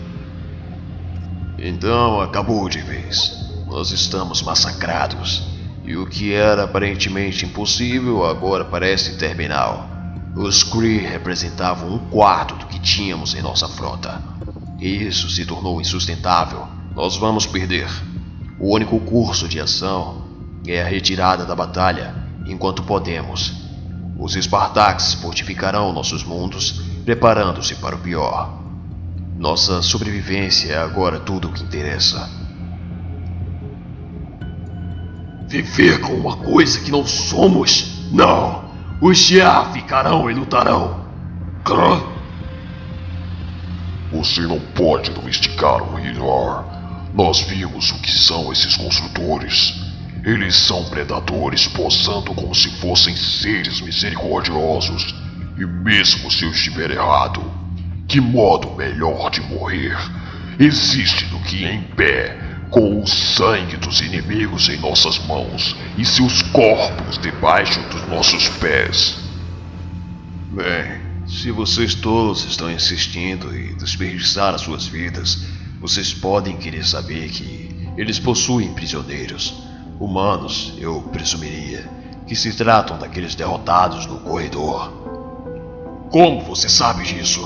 Então acabou de vez. Nós estamos massacrados. E o que era aparentemente impossível agora parece terminal. Os Kree representavam um quarto do que tínhamos em nossa frota. E isso se tornou insustentável. Nós vamos perder. O único curso de ação é a retirada da batalha enquanto podemos. Os Spartax fortificarão nossos mundos, preparando-se para o pior. Nossa sobrevivência é agora tudo o que interessa. Viver com uma coisa que não somos? Não! Os Shi'ar ficarão e lutarão. Hã? Você não pode domesticar o Hilar. Nós vimos o que são esses construtores. Eles são predadores posando como se fossem seres misericordiosos. E mesmo se eu estiver errado, que modo melhor de morrer existe do que em pé, com o sangue dos inimigos em nossas mãos e seus corpos debaixo dos nossos pés? Bem, se vocês todos estão insistindo em desperdiçar as suas vidas, vocês podem querer saber que eles possuem prisioneiros. Humanos, eu presumiria, que se tratam daqueles derrotados no corredor. Como você sabe disso?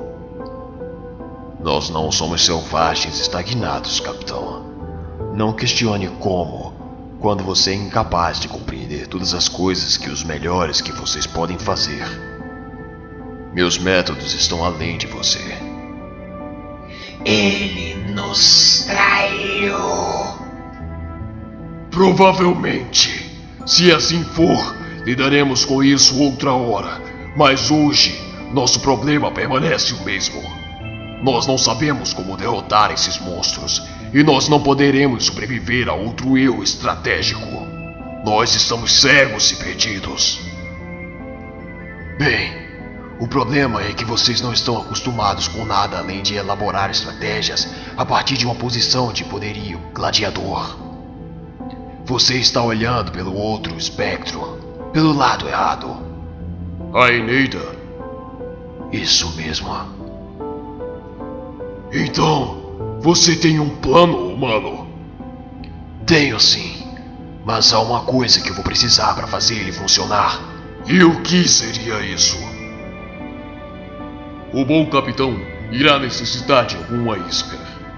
Nós não somos selvagens estagnados, capitão. Não questione como, quando você é incapaz de compreender todas as coisas que os melhores que vocês podem fazer. Meus métodos estão além de você. Ele nos traiu. Provavelmente. Se assim for, lidaremos com isso outra hora. Mas hoje, nosso problema permanece o mesmo. Nós não sabemos como derrotar esses monstros, e nós não poderemos sobreviver a outro erro estratégico. Nós estamos cegos e perdidos. Bem, o problema é que vocês não estão acostumados com nada além de elaborar estratégias a partir de uma posição de poderio gladiador. Você está olhando pelo outro espectro, pelo lado errado. A Eneida? Isso mesmo. Então, você tem um plano, humano? Tenho sim, mas há uma coisa que eu vou precisar para fazer ele funcionar. E o que seria isso? O bom capitão irá necessitar de alguma isca.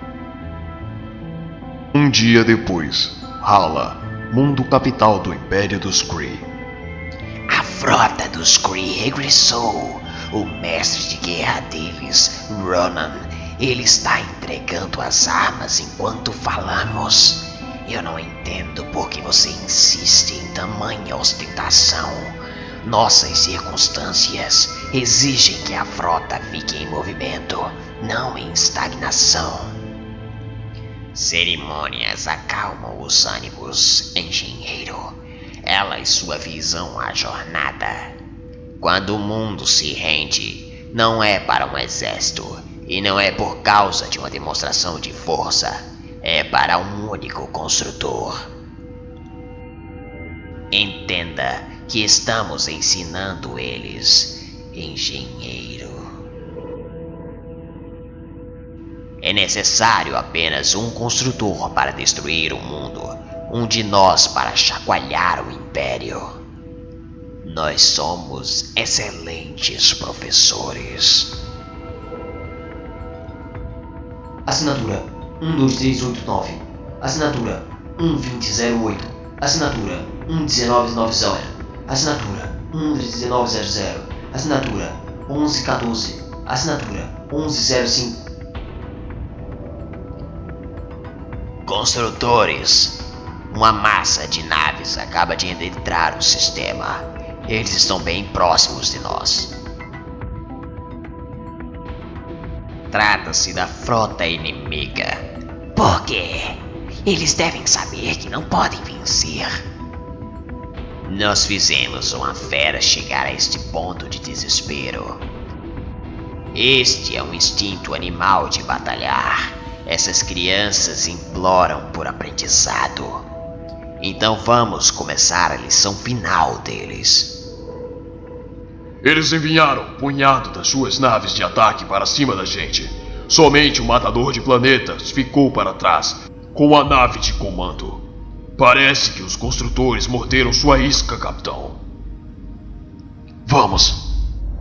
Um dia depois, Hala, mundo capital do Império dos Kree. A frota dos Kree regressou. O mestre de guerra deles, Ronan, ele está entregando as armas enquanto falamos. Eu não entendo por que você insiste em tamanha ostentação. Nossas circunstâncias exigem que a frota fique em movimento, não em estagnação. Cerimônias acalmam os ânimos, engenheiro. Elas suavizam a jornada. Quando o mundo se rende, não é para um exército, E não é por causa de uma demonstração de força, é para um único construtor. Entenda que estamos ensinando eles, engenheiro. É necessário apenas um construtor para destruir o mundo, um de nós para chacoalhar o Império. Nós somos excelentes professores. Assinatura um dois três oito nove. Assinatura um dois zero zero oito. Assinatura um um nove nove zero. Assinatura um um nove zero zero. Assinatura onze um quatro. Assinatura onze zero cinco. Construtores, uma massa de naves acaba de entrar no sistema. Eles estão bem próximos de nós. Trata-se da frota inimiga. Por quê? Eles devem saber que não podem vencer. Nós fizemos uma fera chegar a este ponto de desespero. Este é um instinto animal de batalhar. Essas crianças imploram por aprendizado. Então vamos começar a lição final deles. Eles enviaram um punhado das suas naves de ataque para cima da gente. Somente o matador de planetas ficou para trás, com a nave de comando. Parece que os construtores morderam sua isca, capitão. Vamos.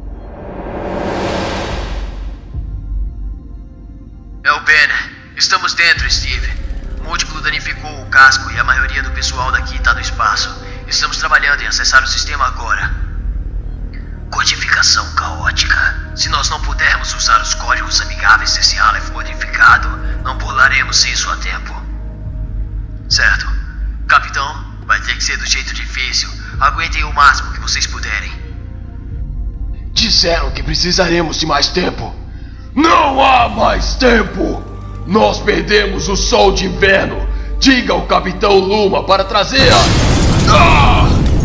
É o Ben. Estamos dentro, Steve. Múltiplo danificou o casco e a maioria do pessoal daqui está no espaço. Estamos trabalhando em acessar o sistema agora. Codificação caótica. Se nós não pudermos usar os códigos amigáveis desse Aleph modificado, não burlaremos isso a tempo. Certo. Capitão, vai ter que ser do jeito difícil. Aguentem o máximo que vocês puderem. Disseram que precisaremos de mais tempo. Não há mais tempo! Nós perdemos o sol de inverno. Diga ao Capitão Luma para trazer a... Ah!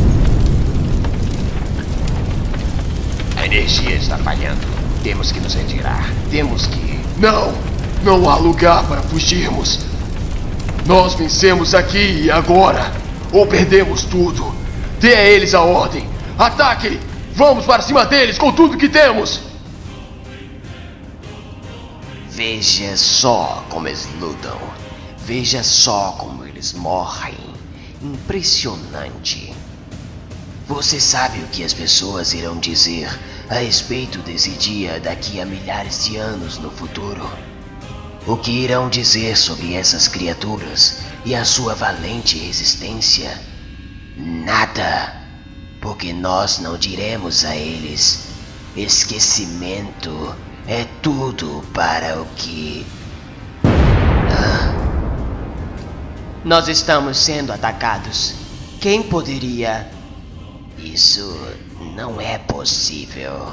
A energia está falhando. Temos que nos retirar. Temos que... Não! Não há lugar para fugirmos. Nós vencemos aqui e agora. Ou perdemos tudo. Dê a eles a ordem. Ataque! Vamos para cima deles com tudo que temos! Veja só como eles lutam. Veja só como eles morrem. Impressionante. Você sabe o que as pessoas irão dizer a respeito desse dia daqui a milhares de anos no futuro? O que irão dizer sobre essas criaturas e a sua valente resistência? Nada. Porque nós não diremos a eles: esquecimento é tudo para o que... Ah. Nós estamos sendo atacados. Quem poderia... Isso não é possível.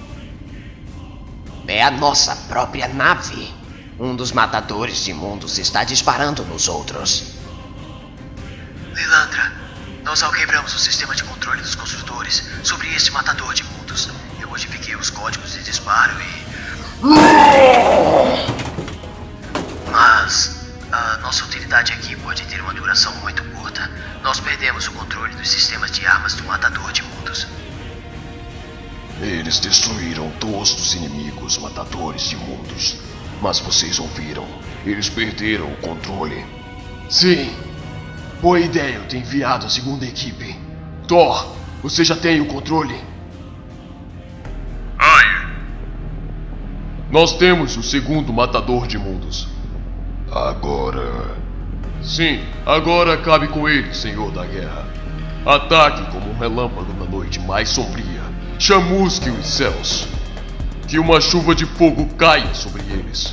É a nossa própria nave. Um dos matadores de mundos está disparando nos outros. Lilandra, nós alquebramos o sistema de controle dos construtores sobre este matador de mundos. Eu modifiquei os códigos de disparo e... Mas a nossa utilidade aqui pode ter uma duração muito curta. Nós perdemos o controle dos sistemas de armas do matador de mundos. Eles destruíram todos os inimigos matadores de mundos. Mas vocês ouviram, eles perderam o controle. Sim, boa ideia eu ter enviado a segunda equipe. Thor, você já tem o controle? Ai! Nós temos o segundo matador de mundos. Agora... Sim, agora acabe com ele, Senhor da Guerra. Ataque como um relâmpago na noite mais sombria. Chamusque os céus. Que uma chuva de fogo caia sobre eles.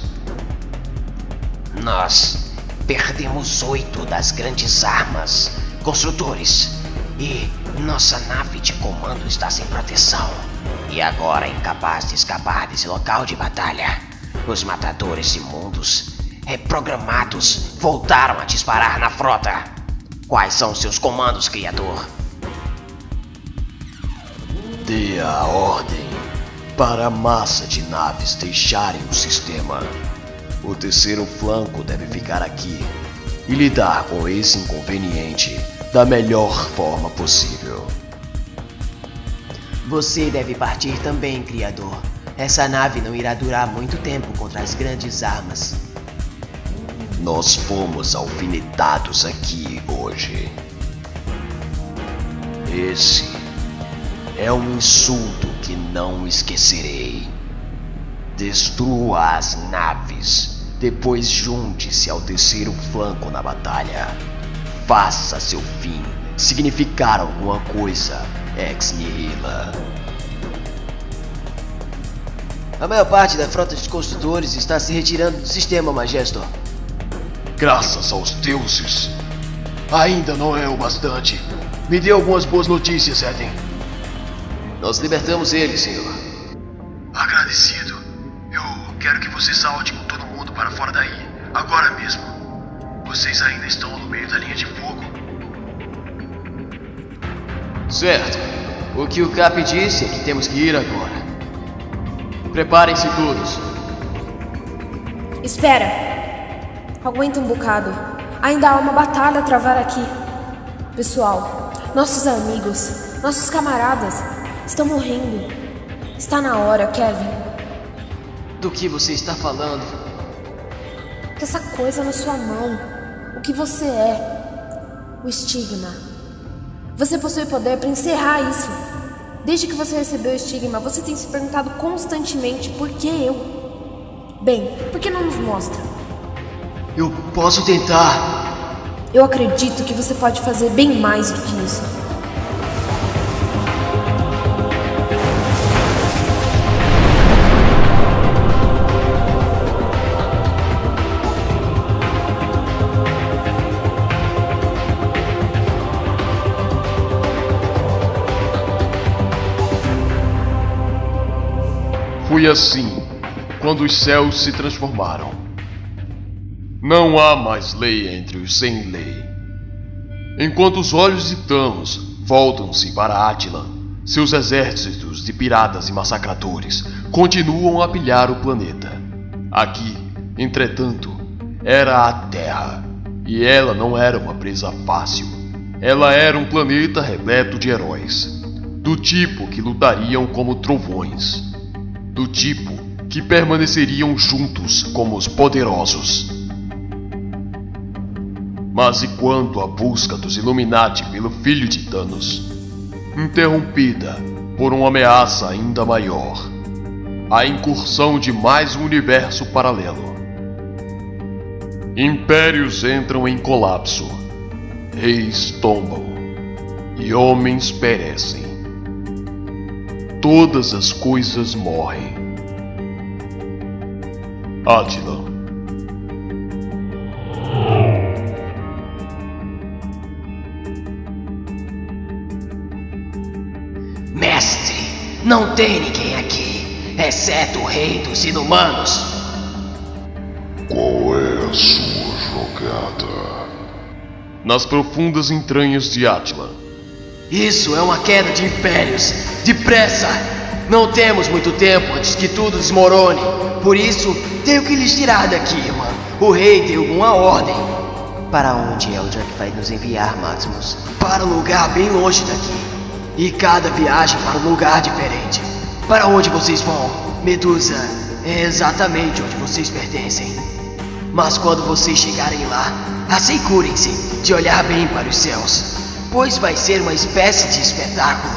Nós perdemos oito das grandes armas, construtores, e nossa nave de comando está sem proteção. E agora incapaz de escapar desse local de batalha. Os matadores de mundos reprogramados voltaram a disparar na frota. Quais são seus comandos, criador? Dê a ordem. para a massa de naves deixarem o sistema. O terceiro flanco deve ficar aqui e lidar com esse inconveniente da melhor forma possível. Você deve partir também, Criador. Essa nave não irá durar muito tempo contra as grandes armas. Nós fomos alfinetados aqui hoje. Esse é um insulto que não esquecerei. Destrua as naves, depois junte-se ao terceiro flanco na batalha. Faça seu fim significar alguma coisa, Ex Nihila. A maior parte da frota de construtores está se retirando do sistema, Majestor. Graças aos deuses. Ainda não é o bastante. Me dê algumas boas notícias, Eden. Nós libertamos ele, senhor. Agradecido. Eu quero que você salte com todo mundo para fora daí, agora mesmo. Vocês ainda estão no meio da linha de fogo. Certo. O que o Cap disse é que temos que ir agora. Preparem-se todos. Espera. Aguenta um bocado. Ainda há uma batalha a travar aqui. Pessoal, nossos amigos, nossos camaradas estão morrendo. Está na hora, Kevin. Do que você está falando? Com essa coisa na sua mão. O que você é? O estigma. Você possui poder para encerrar isso. Desde que você recebeu o estigma, você tem se perguntado constantemente por que eu? Bem, por que não nos mostra? Eu posso tentar. Eu acredito que você pode fazer bem mais do que isso. Foi assim, quando os céus se transformaram. Não há mais lei entre os sem lei. Enquanto os olhos de Thanos voltam-se para Attilan, seus exércitos de piratas e massacradores continuam a pilhar o planeta. Aqui, entretanto, era a Terra, e ela não era uma presa fácil. Ela era um planeta repleto de heróis, do tipo que lutariam como trovões, do tipo que permaneceriam juntos como os poderosos. Mas e quanto à busca dos Illuminati pelo filho de Thanos? Interrompida por uma ameaça ainda maior, a incursão de mais um universo paralelo. Impérios entram em colapso, reis tombam e homens perecem. Todas as coisas morrem. Attilan. Mestre, não tem ninguém aqui, exceto o rei dos inumanos. Qual é a sua jogada? Nas profundas entranhas de Attilan. Isso é uma queda de impérios. Depressa! Não temos muito tempo antes que tudo desmorone. Por isso, tenho que lhes tirar daqui, irmã. O rei deu uma ordem. Para onde Eldrak vai nos enviar, Maximus? Para um lugar bem longe daqui. E cada viagem para um lugar diferente. Para onde vocês vão? Medusa é exatamente onde vocês pertencem. Mas quando vocês chegarem lá, assegurem-se de olhar bem para os céus, pois vai ser uma espécie de espetáculo.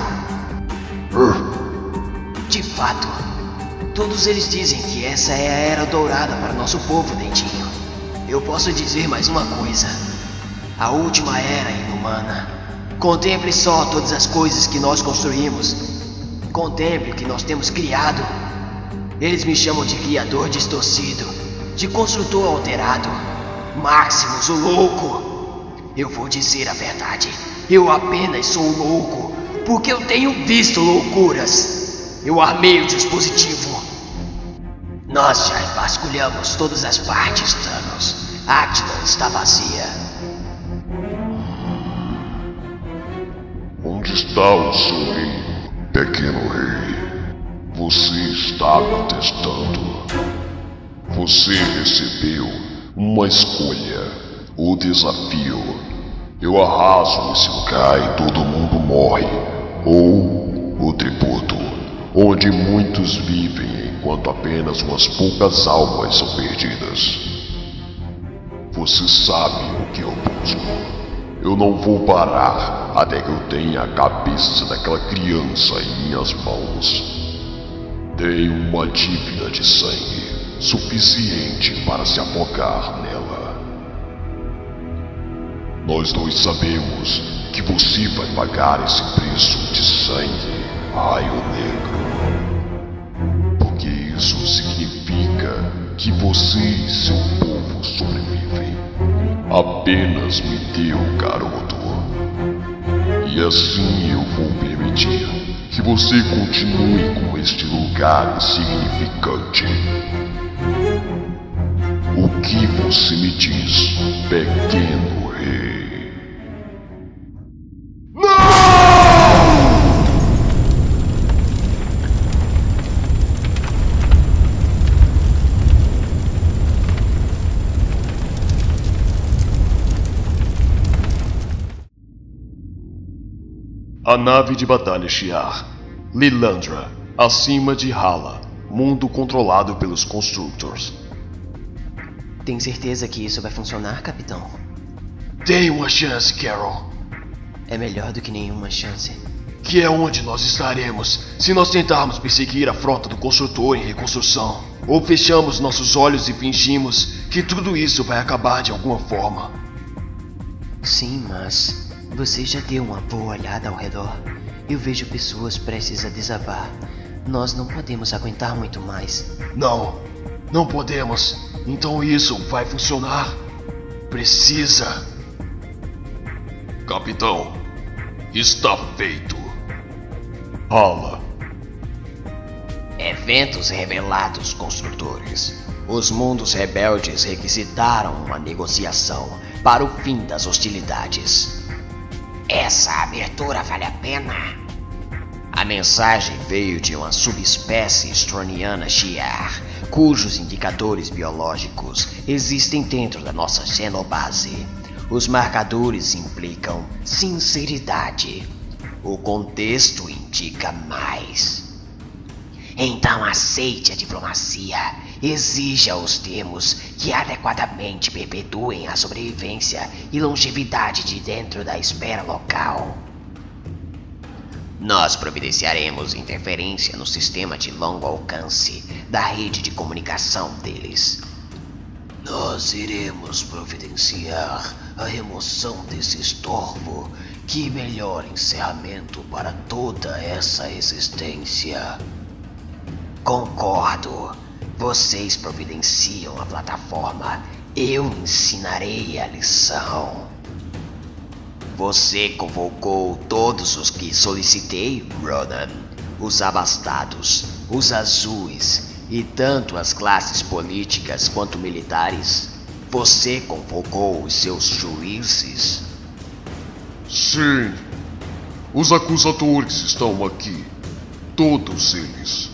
De fato, todos eles dizem que essa é a era dourada para nosso povo, Dentinho. Eu posso dizer mais uma coisa. A última era inumana. Contemple só todas as coisas que nós construímos. Contemple o que nós temos criado. Eles me chamam de criador distorcido, de construtor alterado, Maximus o louco. Eu vou dizer a verdade. Eu apenas sou louco, porque eu tenho visto loucuras. Eu armei o dispositivo. Nós já vasculhamos todas as partes, Thanos. Attilan está vazia. Onde está o seu reino, pequeno rei? Você está contestando. Você recebeu uma escolha, o desafio. Eu arraso esse lugar e todo mundo morre. Ou o tributo, onde muitos vivem enquanto apenas umas poucas almas são perdidas. Você sabe o que eu busco. Eu não vou parar até que eu tenha a cabeça daquela criança em minhas mãos. Tenho uma dívida de sangue suficiente para se afogar nela. Nós dois sabemos que você vai pagar esse preço de sangue, Raio Negro. Porque isso significa que você e seu povo sobrevivem. Apenas me dê o garoto. E assim eu vou permitir que você continue com este lugar insignificante. O que você me diz, pequeno rei? A nave de batalha Shi'ar, Lilandra, acima de Hala, mundo controlado pelos Constructors. Tem certeza que isso vai funcionar, capitão? Tem uma chance, Carol. É melhor do que nenhuma chance. Que é onde nós estaremos se nós tentarmos perseguir a frota do construtor em reconstrução. Ou fechamos nossos olhos e fingimos que tudo isso vai acabar de alguma forma. Sim, mas você já deu uma boa olhada ao redor. Eu vejo pessoas prestes a desabar. Nós não podemos aguentar muito mais. Não, não podemos. Então isso vai funcionar. Precisa. Capitão, está feito. Hala. Eventos revelados, construtores. Os mundos rebeldes requisitaram uma negociação para o fim das hostilidades. Essa abertura vale a pena? A mensagem veio de uma subespécie estroniana Shi'ar, cujos indicadores biológicos existem dentro da nossa genobase. Os marcadores implicam sinceridade. O contexto indica mais. Então aceite a diplomacia. Exija os termos que adequadamente perpetuem a sobrevivência e longevidade de dentro da esfera local. Nós providenciaremos interferência no sistema de longo alcance da rede de comunicação deles. Nós iremos providenciar a remoção desse estorvo. Que melhor encerramento para toda essa existência. Concordo. Vocês providenciam a plataforma. Eu ensinarei a lição. Você convocou todos os que solicitei, Ronan. Os abastados, os azuis e tanto as classes políticas quanto militares. Você convocou os seus juízes? Sim. Os acusadores estão aqui. Todos eles.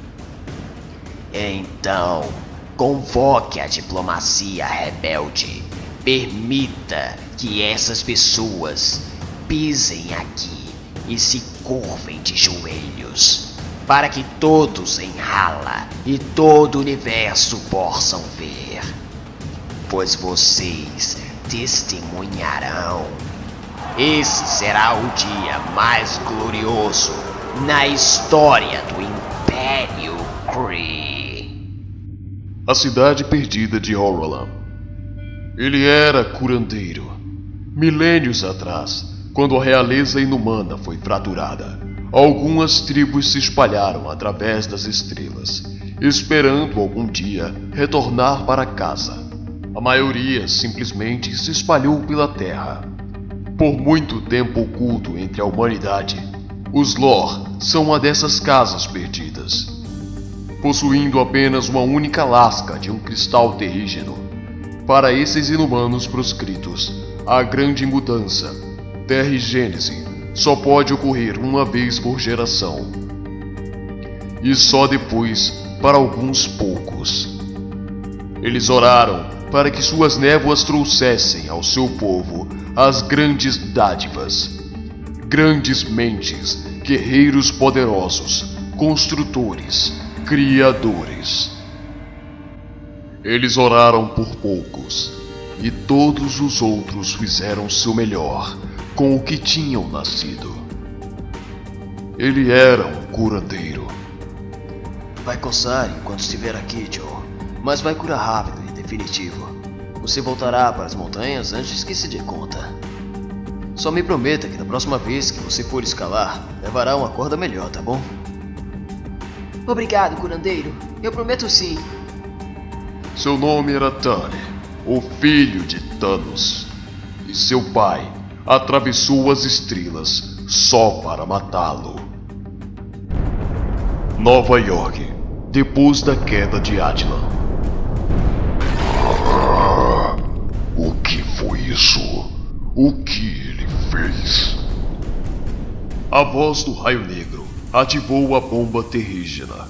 Então, convoque a diplomacia rebelde. Permita que essas pessoas pisem aqui e se curvem de joelhos, para que todos em Hala e todo o universo possam ver. Pois vocês testemunharão. Esse será o dia mais glorioso na história do Império Kree. A cidade perdida de Horrorland. Ele era curandeiro. Milênios atrás, quando a realeza inumana foi fraturada, algumas tribos se espalharam através das estrelas, esperando algum dia retornar para casa. A maioria simplesmente se espalhou pela terra. Por muito tempo oculto entre a humanidade, os Lor são uma dessas casas perdidas. Possuindo apenas uma única lasca de um cristal terrígeno, para esses inumanos proscritos, a grande mudança, terrigênese, só pode ocorrer uma vez por geração. e só depois para alguns poucos. Eles oraram para que suas névoas trouxessem ao seu povo as grandes dádivas, grandes mentes, guerreiros poderosos, construtores, criadores. Eles oraram por poucos, e todos os outros fizeram seu melhor com o que tinham nascido. Ele era um curandeiro. Vai coçar enquanto estiver aqui, Joe, mas vai curar rápido e definitivo. Você voltará para as montanhas antes que se dê conta. Só me prometa que da próxima vez que você for escalar, levará uma corda melhor, tá bom? Obrigado, curandeiro. Eu prometo sim. Seu nome era Tane, o filho de Thanos, e seu pai atravessou as estrelas só para matá-lo. Nova York, depois da queda de Attilan. Ah, o que foi isso? O que ele fez? A voz do Raio Negro ativou a bomba terrígena.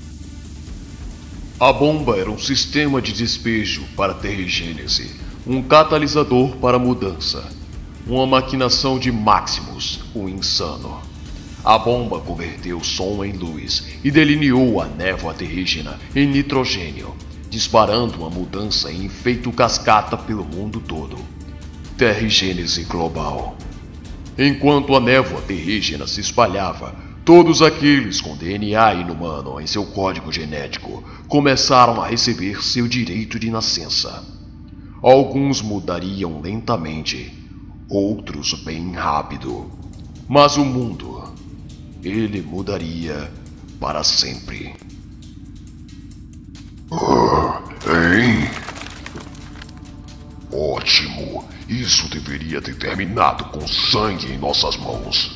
A bomba era um sistema de despejo para a terrigênese, um catalisador para a mudança, uma maquinação de Maximus, o insano. A bomba converteu som em luz e delineou a névoa terrígena em nitrogênio, disparando uma mudança em efeito cascata pelo mundo todo. Terrigênese global. Enquanto a névoa terrígena se espalhava, todos aqueles com D N A inumano em seu código genético começaram a receber seu direito de nascença. Alguns mudariam lentamente, outros bem rápido. Mas o mundo, ele mudaria para sempre. Ah, hein? Ótimo. Isso deveria ter terminado com sangue em nossas mãos.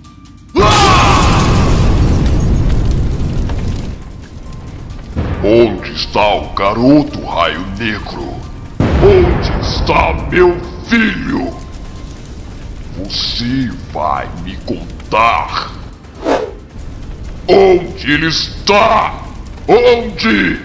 Onde está o garoto Raio Negro? Onde está meu filho? Você vai me contar. Onde ele está? Onde?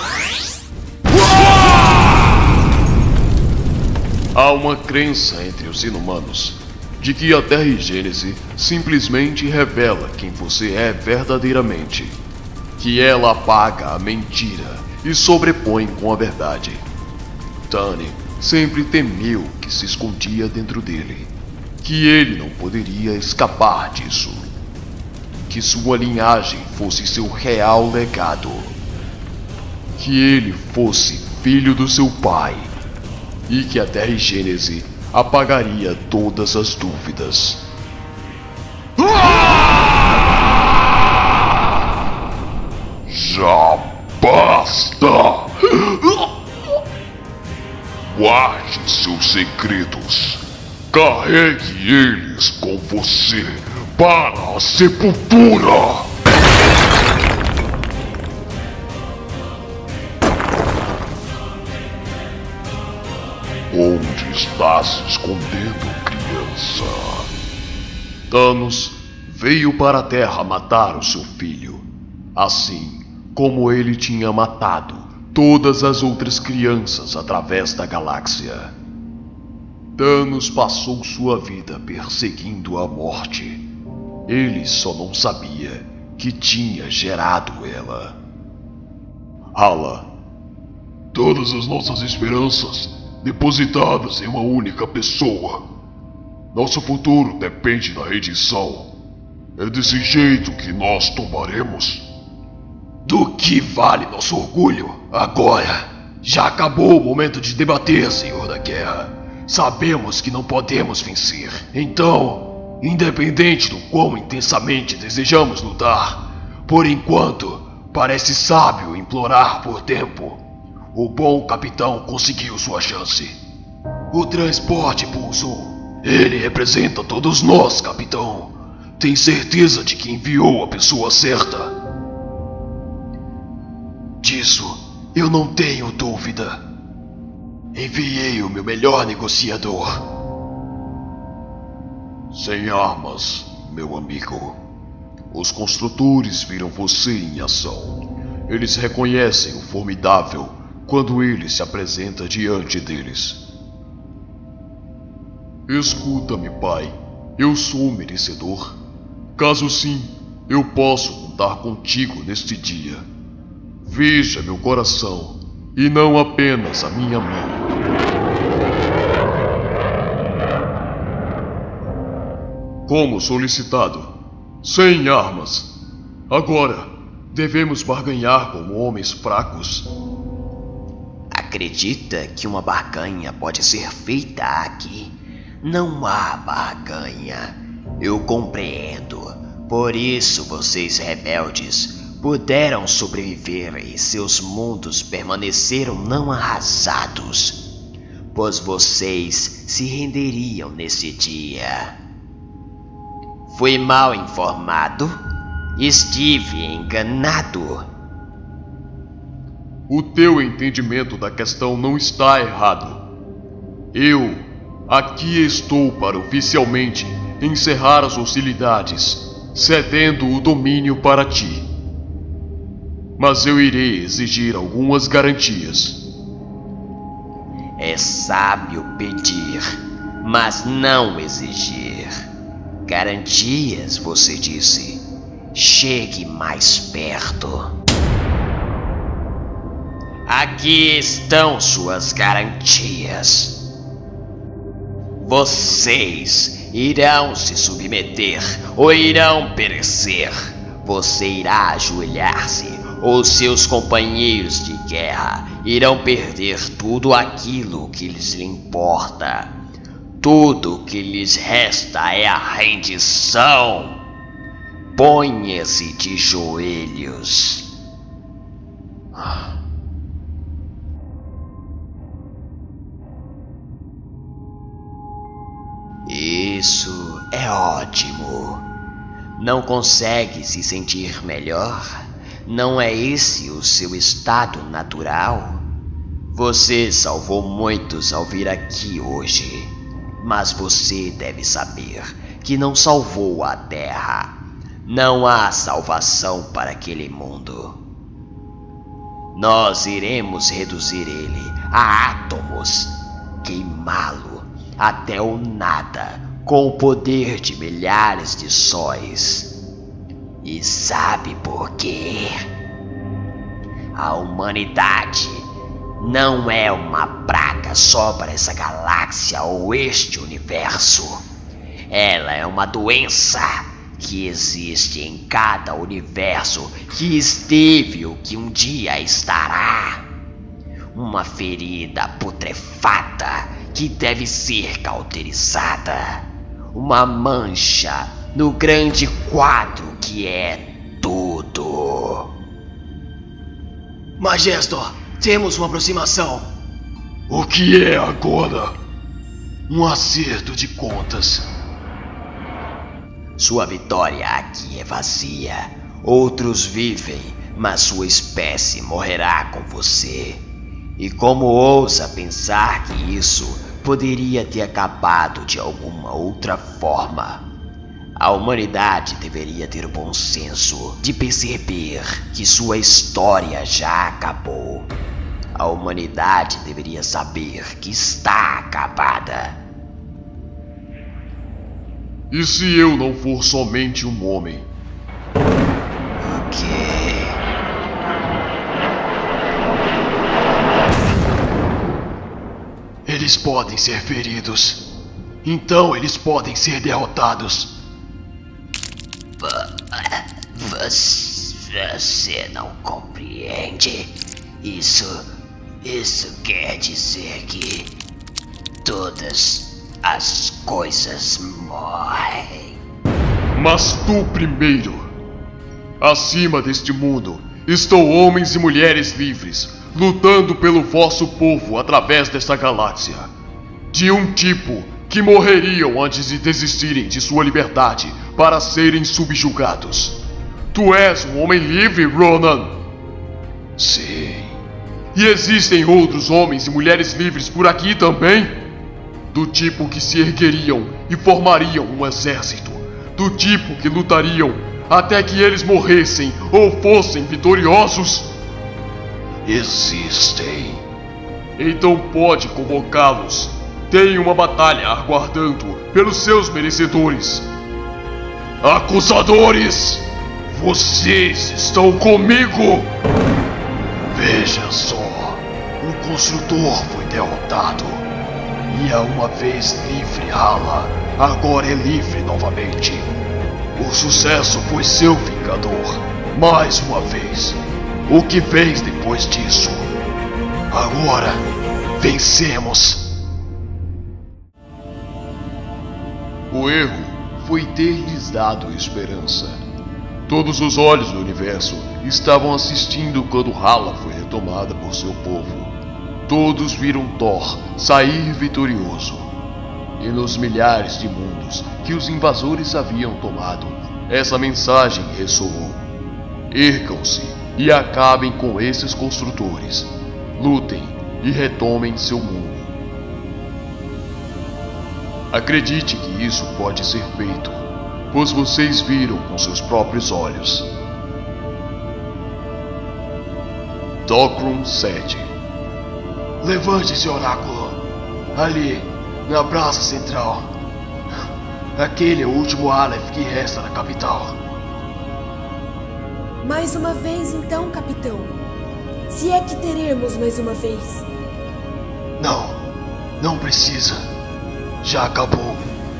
Há uma crença entre os inumanos de que a terrigênese simplesmente revela quem você é verdadeiramente, que ela apaga a mentira e sobrepõe com a verdade. Tane sempre temeu o que se escondia dentro dele, que ele não poderia escapar disso, que sua linhagem fosse seu real legado, que ele fosse filho do seu pai, e que a terrigênese apagaria todas as dúvidas. Já basta! Guarde seus segredos. Carregue eles com você para a sepultura! Onde está se escondendo, criança? Thanos veio para a Terra matar o seu filho, assim como ele tinha matado todas as outras crianças através da galáxia. Thanos passou sua vida perseguindo a morte. Ele só não sabia que tinha gerado ela. Hala. Todas as nossas esperanças depositadas em uma única pessoa. Nosso futuro depende da redenção. É desse jeito que nós tomaremos. Do que vale nosso orgulho agora? Já acabou o momento de debater, Senhor da Guerra. Sabemos que não podemos vencer. Então, independente do quão intensamente desejamos lutar, por enquanto, parece sábio implorar por tempo. O bom capitão conseguiu sua chance. O transporte pulsou. Ele representa todos nós, capitão. Tem certeza de que enviou a pessoa certa? Disso, eu não tenho dúvida. Enviei o meu melhor negociador. Sem armas, meu amigo. Os construtores viram você em ação. Eles reconhecem o formidável quando ele se apresenta diante deles. Escuta-me, pai. Eu sou merecedor. Caso sim, eu posso contar contigo neste dia. Veja meu coração e não apenas a minha mão. Como solicitado, sem armas. Agora, devemos barganhar como homens fracos. Acredita que uma barganha pode ser feita aqui? Não há barganha. Eu compreendo. Por isso vocês rebeldes puderam sobreviver e seus mundos permaneceram não arrasados, pois vocês se renderiam nesse dia. Fui mal informado? Estive enganado? O teu entendimento da questão não está errado. Eu aqui estou para oficialmente encerrar as hostilidades, cedendo o domínio para ti. Mas eu irei exigir algumas garantias. É sábio pedir, mas não exigir. Garantias, você disse. Chegue mais perto. Aqui estão suas garantias. Vocês irão se submeter ou irão perecer. Você irá ajoelhar-se ou seus companheiros de guerra irão perder tudo aquilo que lhes importa. Tudo que lhes resta é a rendição. Ponha-se de joelhos. Isso é ótimo. Não consegue se sentir melhor? Não é esse o seu estado natural? Você salvou muitos ao vir aqui hoje, mas você deve saber que não salvou a Terra. Não há salvação para aquele mundo. Nós iremos reduzir ele a átomos, queimá-lo até o nada com o poder de milhares de sóis. E sabe por quê? A humanidade não é uma praga só para essa galáxia ou este universo. Ela é uma doença que existe em cada universo que esteve ou que um dia estará. Uma ferida putrefata que deve ser cauterizada. Uma mancha no grande quadro que é tudo. Majestor, temos uma aproximação. O que é agora? Um acerto de contas. Sua vitória aqui é vazia. Outros vivem, mas sua espécie morrerá com você. E como ousa pensar que isso poderia ter acabado de alguma outra forma? A humanidade deveria ter o bom senso de perceber que sua história já acabou. A humanidade deveria saber que está acabada. E se eu não for somente um homem? O quê? Eles podem ser feridos. Então eles podem ser derrotados. Você não compreende? Isso... Isso quer dizer que... todas as coisas morrem. Mas tu primeiro. Acima deste mundo estão homens e mulheres livres, lutando pelo vosso povo através desta galáxia. De um tipo que morreriam antes de desistirem de sua liberdade para serem subjugados. Tu és um homem livre, Ronan? Sim. E existem outros homens e mulheres livres por aqui também? Do tipo que se ergueriam e formariam um exército. Do tipo que lutariam até que eles morressem ou fossem vitoriosos? Existem. Então pode convocá-los. Tem uma batalha aguardando pelos seus merecedores. Acusadores! Vocês estão comigo! Veja só, o construtor foi derrotado. E a uma vez livre Hala, agora é livre novamente. O sucesso foi seu, Vingador. Mais uma vez. O que fez depois disso? Agora, vencemos. O erro foi ter-lhes dado esperança. Todos os olhos do universo estavam assistindo quando Hala foi retomada por seu povo. Todos viram Thor sair vitorioso. E nos milhares de mundos que os invasores haviam tomado, essa mensagem ressoou. Ergam-se e acabem com esses construtores. Lutem e retomem seu mundo. Acredite que isso pode ser feito, pois vocês viram com seus próprios olhos. Docrum sete. Levante-se, oráculo. Ali, na praça central. Aquele é o último Aleph que resta na capital. Mais uma vez então, capitão. Se é que teremos mais uma vez. Não, não precisa. Já acabou.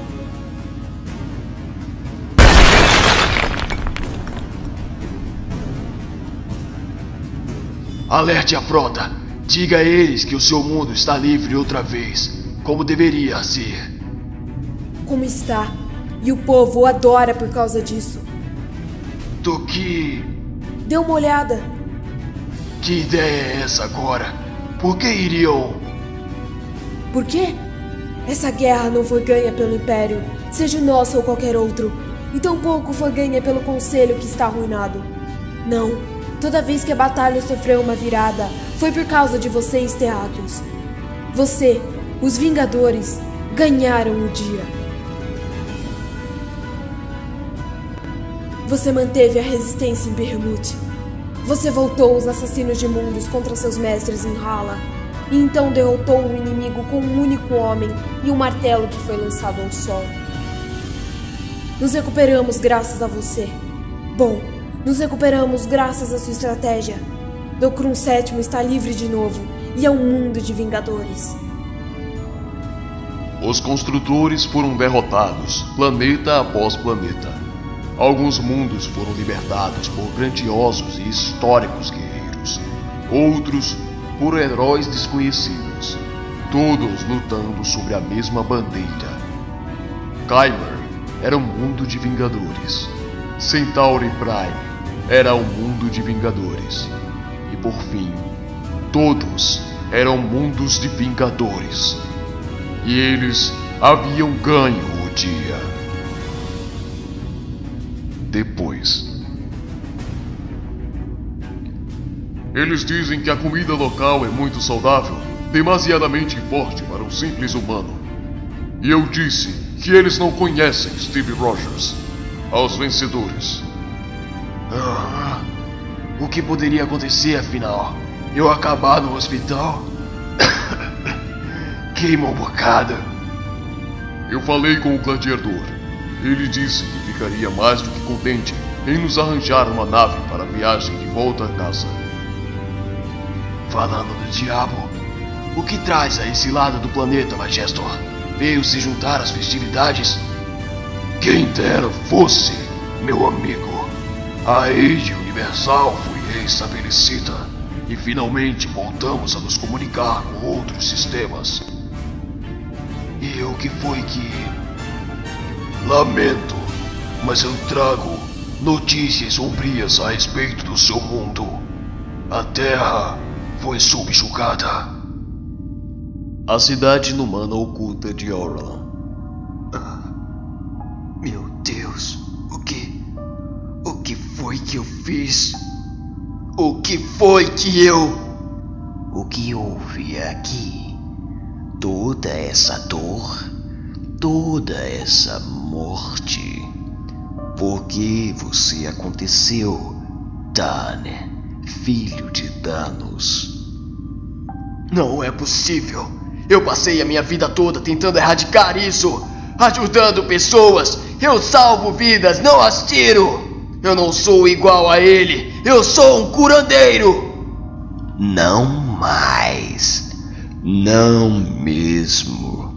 Alerte a frota. Diga a eles que o seu mundo está livre outra vez, como deveria ser. Como está? E o povo o adora por causa disso. Do que... Dê uma olhada. Que ideia é essa agora? Por que iriam... Por quê? Essa guerra não foi ganha pelo Império, seja nosso ou qualquer outro, e tampouco foi ganha pelo Conselho que está arruinado. Não, toda vez que a batalha sofreu uma virada, foi por causa de vocês, terráqueos. Você, os Vingadores, ganharam o dia. Você manteve a resistência em Behemoth. Você voltou os assassinos de mundos contra seus mestres em Hala. E então derrotou o inimigo com um único homem e um martelo que foi lançado ao sol. Nos recuperamos graças a você. Bom, nos recuperamos graças à sua estratégia. Docrum sete está livre de novo e é um mundo de Vingadores. Os construtores foram derrotados, planeta após planeta. Alguns mundos foram libertados por grandiosos e históricos guerreiros. Outros por heróis desconhecidos, todos lutando sobre a mesma bandeira. Khyber era um mundo de Vingadores. Centauri Prime era um mundo de Vingadores. E por fim, todos eram mundos de Vingadores. E eles haviam ganho o dia. Depois... Eles dizem que a comida local é muito saudável, demasiadamente forte para um simples humano. E eu disse que eles não conhecem Steve Rogers. Aos vencedores. Ah, o que poderia acontecer afinal? Eu acabar no hospital? Queima um bocado. Eu falei com o gladiador. Ele disse que ficaria mais do que contente em nos arranjar uma nave para a viagem de volta a casa. Falando do diabo, o que traz a esse lado do planeta, Majestor? Veio se juntar às festividades? Quem dera fosse, meu amigo. A Age Universal foi restabelecida e finalmente voltamos a nos comunicar com outros sistemas. E o que foi que... Lamento, mas eu trago notícias sombrias a respeito do seu mundo. A Terra foi subjugada. A cidade inumana oculta de Orlan. Ah, meu Deus, o que... O que foi que eu fiz? O que foi que eu... O que houve aqui? Toda essa dor, toda essa morte. Por que você aconteceu, Dan, filho de Thanos? Não é possível. Eu passei a minha vida toda tentando erradicar isso, ajudando pessoas. Eu salvo vidas, não as tiro. Eu não sou igual a ele. Eu sou um curandeiro. Não mais. Não mesmo.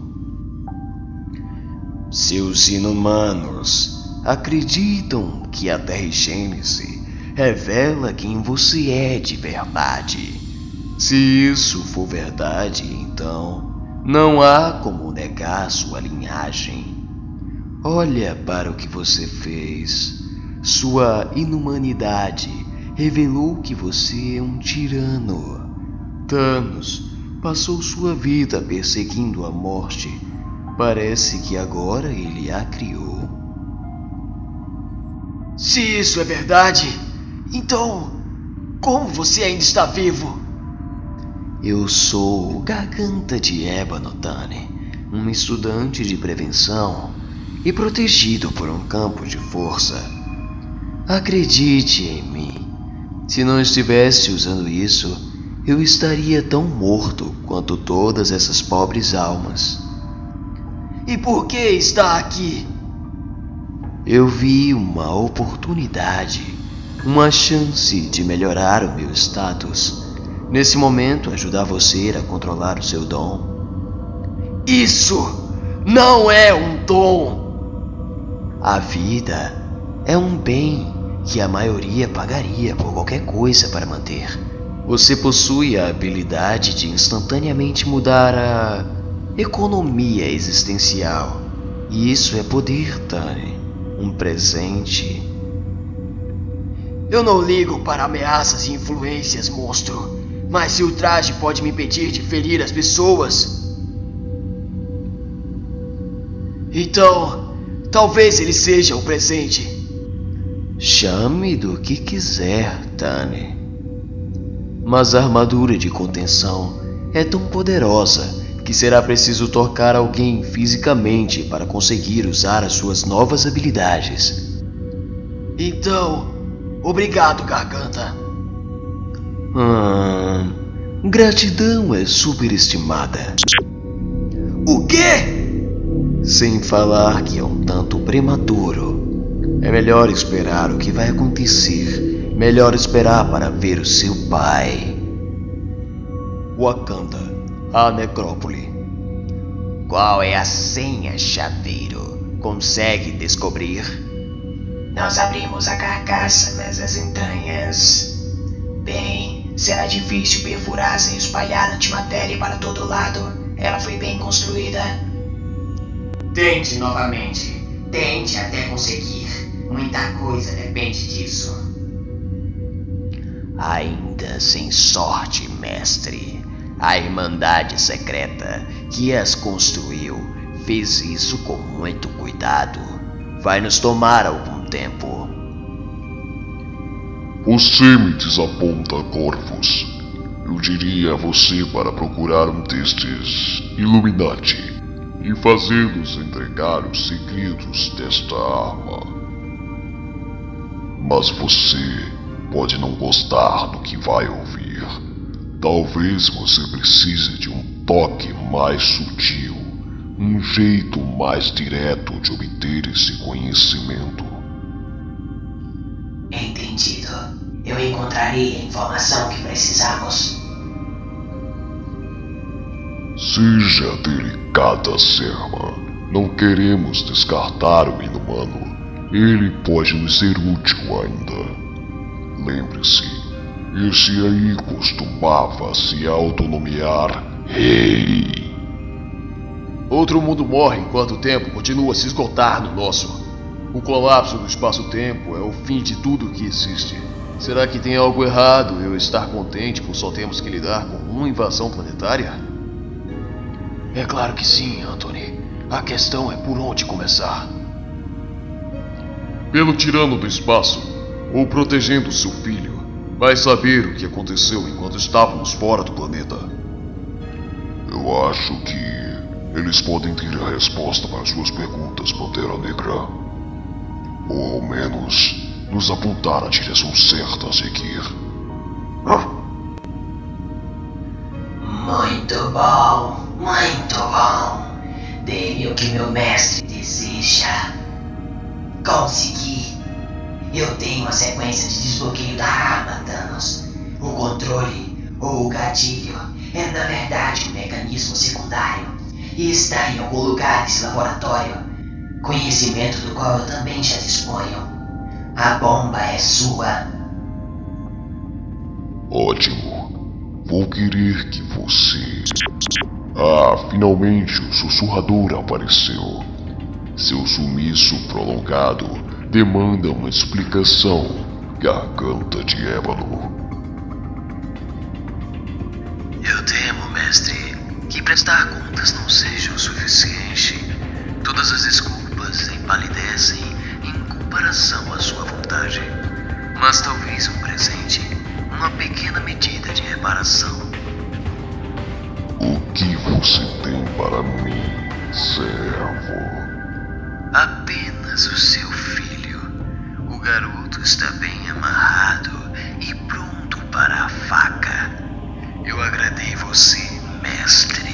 Seus inumanos acreditam que a Terrigênese revela quem você é de verdade. Se isso for verdade, então não há como negar sua linhagem. Olha para o que você fez. Sua inumanidade revelou que você é um tirano. Thanos passou sua vida perseguindo a morte. Parece que agora ele a criou. Se isso é verdade, então como você ainda está vivo? Eu sou Garganta de Ébano, Tane, um estudante de prevenção e protegido por um campo de força. Acredite em mim. Se não estivesse usando isso, eu estaria tão morto quanto todas essas pobres almas. E por que está aqui? Eu vi uma oportunidade, uma chance de melhorar o meu status. Nesse momento, ajudar você a controlar o seu dom. Isso não é um dom. A vida é um bem que a maioria pagaria por qualquer coisa para manter. Você possui a habilidade de instantaneamente mudar a economia existencial. E isso é poder, Tane. Um presente. Eu não ligo para ameaças e influências, monstro. Mas se o traje pode me impedir de ferir as pessoas, então talvez ele seja o presente. Chame do que quiser, Tane. Mas a armadura de contenção é tão poderosa que será preciso tocar alguém fisicamente para conseguir usar as suas novas habilidades. Então, obrigado, Garganta. Hum, gratidão é superestimada. O quê? Sem falar que é um tanto prematuro. É melhor esperar o que vai acontecer. Melhor esperar para ver o seu pai. Wakanda, a necrópole. Qual é a senha, chaveiro? Consegue descobrir? Nós abrimos a carcaça, mas as entranhas... Bem, será difícil perfurar sem espalhar antimatéria para todo lado. Ela foi bem construída. Tente novamente. Tente até conseguir. Muita coisa depende disso. Ainda sem sorte, mestre. A Irmandade Secreta que as construiu fez isso com muito cuidado. Vai nos tomar algum tempo. Você me desaponta, Corvus. Eu diria a você para procurar um destes Illuminati e fazê-los entregar os segredos desta arma. Mas você pode não gostar do que vai ouvir. Talvez você precise de um toque mais sutil, um jeito mais direto de obter esse conhecimento. Entendido. Eu encontrarei a informação que precisamos. Seja delicada, Serma. Não queremos descartar o inumano. Ele pode nos ser útil ainda. Lembre-se, esse aí costumava se autonomear Rei. Outro mundo morre enquanto o tempo continua a se esgotar no nosso. O colapso do espaço-tempo é o fim de tudo que existe. Será que tem algo errado eu estar contente por só termos que lidar com uma invasão planetária? É claro que sim, Anthony. A questão é por onde começar. Pelo tirano do espaço, ou protegendo seu filho, vai saber o que aconteceu enquanto estávamos fora do planeta. Eu acho que eles podem ter a resposta para suas perguntas, Pantera Negra. Ou ao menos nos apontar a direção certa a seguir. Muito bom, muito bom. Dê-me o que meu mestre deseja. Consegui. Eu tenho a sequência de desbloqueio da arma, Thanos. O controle, ou o gatilho, é na verdade um mecanismo secundário e está em algum lugar desse laboratório, conhecimento do qual eu também já disponho. A bomba é sua. Ótimo. Vou querer que você... Ah, finalmente o sussurrador apareceu. Seu sumiço prolongado demanda uma explicação, Garganta de Ébano. Eu temo, mestre, que prestar contas não seja o suficiente. Todas as desculpas empalidecem em comparação à sua vontade. Mas talvez um presente, uma pequena medida de reparação. O que você tem para mim, servo? Apenas o seu filho. O garoto está bem amarrado e pronto para a faca. Eu agradei você, mestre.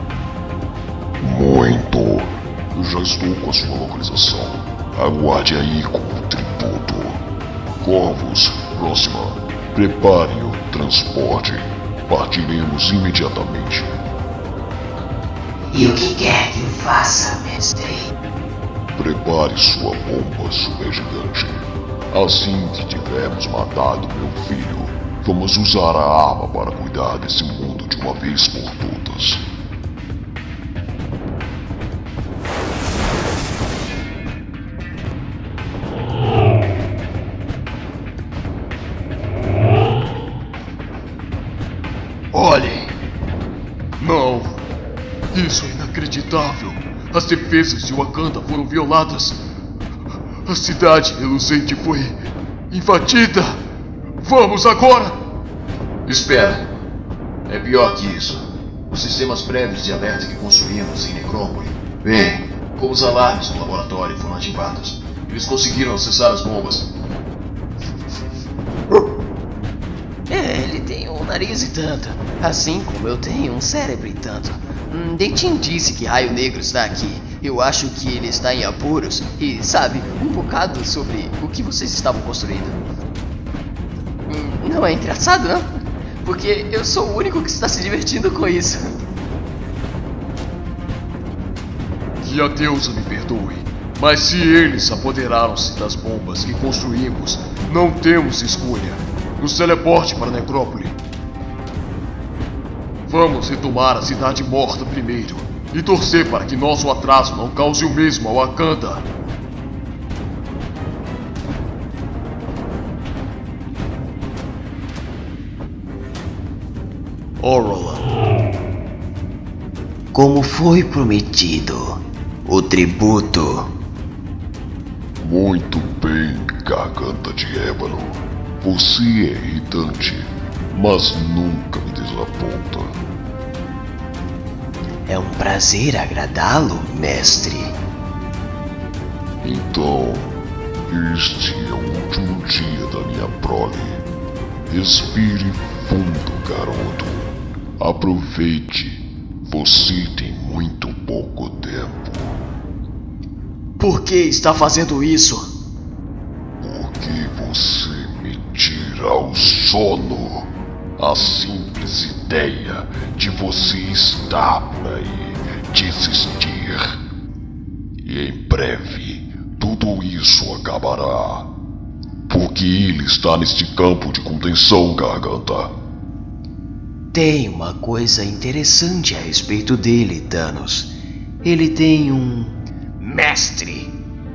Muito. Eu já estou com a sua localização. Aguarde aí com o tributo. Corvos, próxima. Prepare o transporte. Partiremos imediatamente. E o que quer que eu faça, mestre? Prepare sua bomba supergigante. Assim que tivermos matado meu filho, vamos usar a arma para cuidar desse mundo de uma vez por todas. Olhem! Não! Isso é inacreditável! As defesas de Wakanda foram violadas! A cidade reluzente foi invadida! Vamos agora! Espera! É pior que isso. Os sistemas prévios de alerta que construímos em Necrópole, bem, como os alarmes do laboratório foram ativados. Eles conseguiram acessar as bombas. É, ele tem um nariz e tanto, assim como eu tenho um cérebro e tanto. Hum, Dentin disse que Raio Negro está aqui. Eu acho que ele está em apuros e, sabe, um bocado sobre o que vocês estavam construindo. Hum, não é engraçado, não? Porque eu sou o único que está se divertindo com isso. Que a deusa me perdoe, mas se eles apoderaram-se das bombas que construímos, não temos escolha. Nos teleporte para Necrópole. Vamos retomar a cidade morta primeiro e torcer para que nosso atraso não cause o mesmo ao Wakanda. Orla. Como foi prometido, o tributo. Muito bem, Garganta de Ébano. Você é irritante, mas nunca me desaponta. É um prazer agradá-lo, mestre. Então, este é o último dia da minha prole. Respire fundo, garoto. Aproveite. Você tem muito pouco tempo. Por que está fazendo isso? Porque você me tira o sono. A simples ideia de você estar por aí, desistir. E em breve, tudo isso acabará. Porque ele está neste campo de contenção, Garganta. Tem uma coisa interessante a respeito dele, Thanos. Ele tem um... mestre.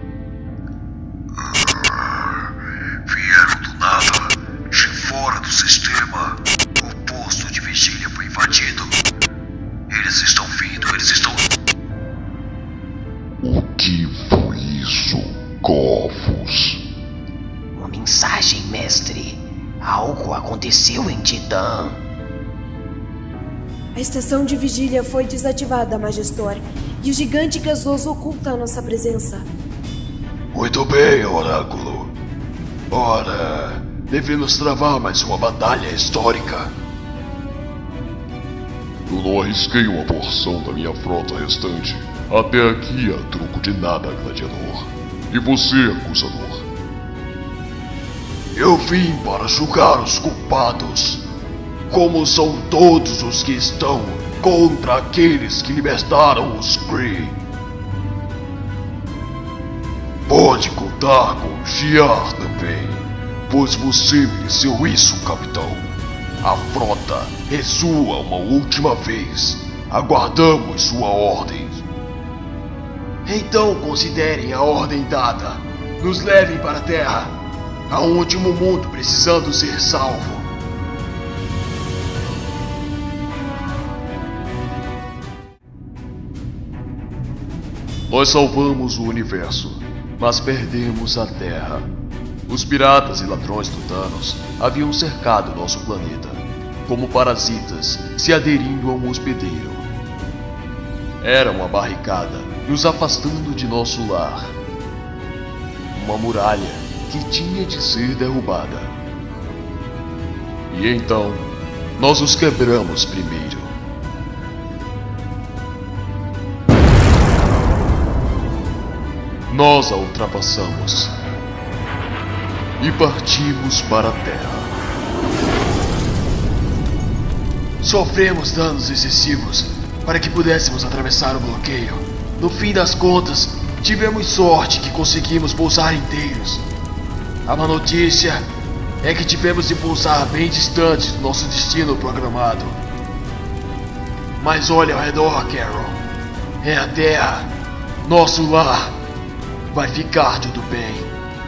Vieram do nada, de fora do sistema. O posto de vigília foi invadido. Eles estão vindo, eles estão... O que foi isso, Corvus? Uma mensagem, mestre. Algo aconteceu em Titã. A estação de vigília foi desativada, Majestor, e o gigante gasoso oculta a nossa presença. Muito bem, Oráculo. Ora, devemos travar mais uma batalha histórica. Eu não arrisquei uma porção da minha frota restante até aqui a troco de nada, gladiador. E você, acusador? Eu vim para julgar os culpados, como são todos os que estão contra aqueles que libertaram os Kree. Pode contar com Shiar também, pois você mereceu isso, capitão. A frota ressoa uma última vez. Aguardamos sua ordem. Então considerem a ordem dada. Nos levem para a Terra. Há um último mundo precisando ser salvo. Nós salvamos o universo, mas perdemos a Terra. Os piratas e ladrões do Thanos haviam cercado nosso planeta, como parasitas se aderindo a um hospedeiro. Era uma barricada, nos afastando de nosso lar. Uma muralha que tinha de ser derrubada. E então, nós os quebramos primeiro. Nós a ultrapassamos e partimos para a Terra. Sofremos danos excessivos para que pudéssemos atravessar o bloqueio. No fim das contas, tivemos sorte que conseguimos pousar inteiros. A má notícia é que tivemos de pousar bem distante do nosso destino programado. Mas olha ao redor, Carol. É a Terra, nosso lar. Vai ficar tudo bem.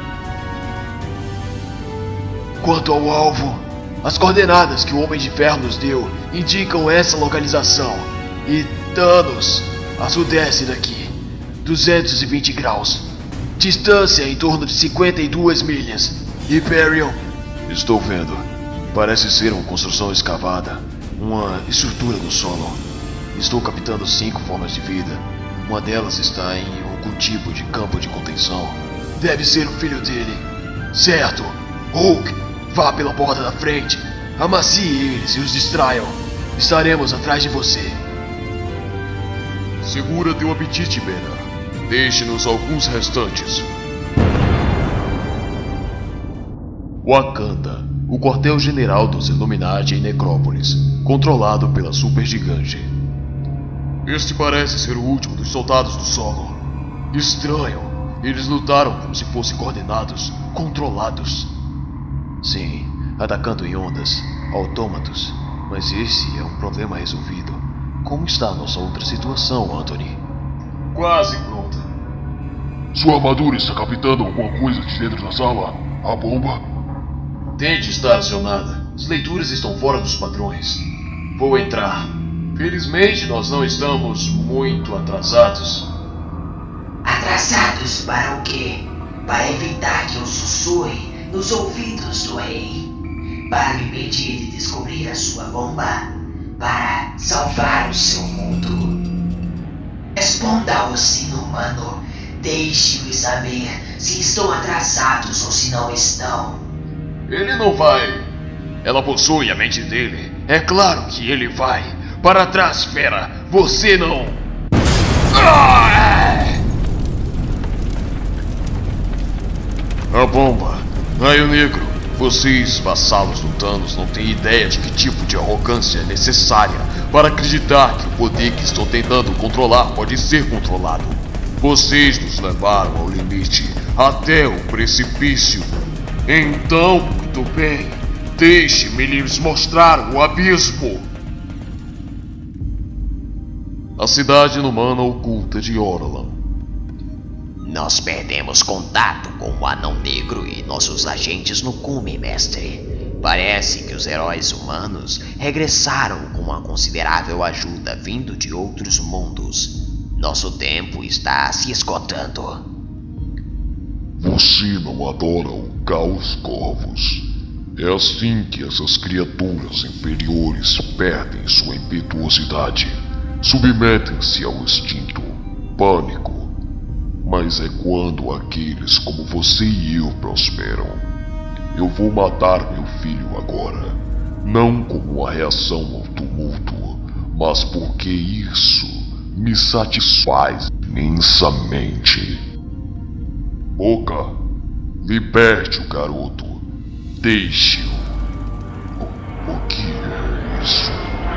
Quanto ao alvo, as coordenadas que o Homem de Ferro nos deu indicam essa localização. E Thanos, a sudeste daqui, duzentos e vinte graus. Distância em torno de cinquenta e duas milhas. Hyperion. Estou vendo. Parece ser uma construção escavada. Uma estrutura no solo. Estou captando cinco formas de vida. Uma delas está em algum tipo de campo de contenção. Deve ser o filho dele. Certo. Hulk, vá pela porta da frente. Amacie eles e os distraiam. Estaremos atrás de você. Segura teu apetite, Banner. Deixe-nos alguns restantes. Wakanda, o quartel-general dos Illuminati em Necrópolis, controlado pela Supergigante. Este parece ser o último dos soldados do solo. Estranho. Eles lutaram como se fossem coordenados, controlados. Sim, atacando em ondas, autômatos. Mas esse é um problema resolvido. Como está a nossa outra situação, Anthony? Quase pronta. Sua armadura está captando alguma coisa de dentro da sala? A bomba? Tente estar acionada. As leituras estão fora dos padrões. Vou entrar. Felizmente nós não estamos muito atrasados. Atrasados para o quê? Para evitar que eu sussurre nos ouvidos do rei. Para me impedir de descobrir a sua bomba. Para salvar o seu mundo. Responda ao sino humano. Deixe-me saber se estão atrasados ou se não estão. Ele não vai. Ela possui a mente dele. É claro que ele vai. Para trás, fera! Você não! A bomba! Raio Negro! Vocês, vassalos do Thanos, não têm ideia de que tipo de arrogância é necessária para acreditar que o poder que estão tentando controlar pode ser controlado. Vocês nos levaram ao limite, até o precipício. Então, muito bem, deixe-me lhes mostrar o abismo. A cidade inumana oculta de Orlan. Nós perdemos contato com o Anão Negro e nossos agentes no cume, mestre. Parece que os heróis humanos regressaram com uma considerável ajuda vindo de outros mundos. Nosso tempo está se esgotando. Você não adora o caos, Corvus? É assim que essas criaturas inferiores perdem sua impetuosidade. Submetem-se ao instinto, pânico. Mas é quando aqueles como você e eu prosperam. Eu vou matar meu filho agora, não como uma reação ao tumulto, mas porque isso me satisfaz imensamente. Boca, liberte o garoto. Deixe-o. O, o que é isso?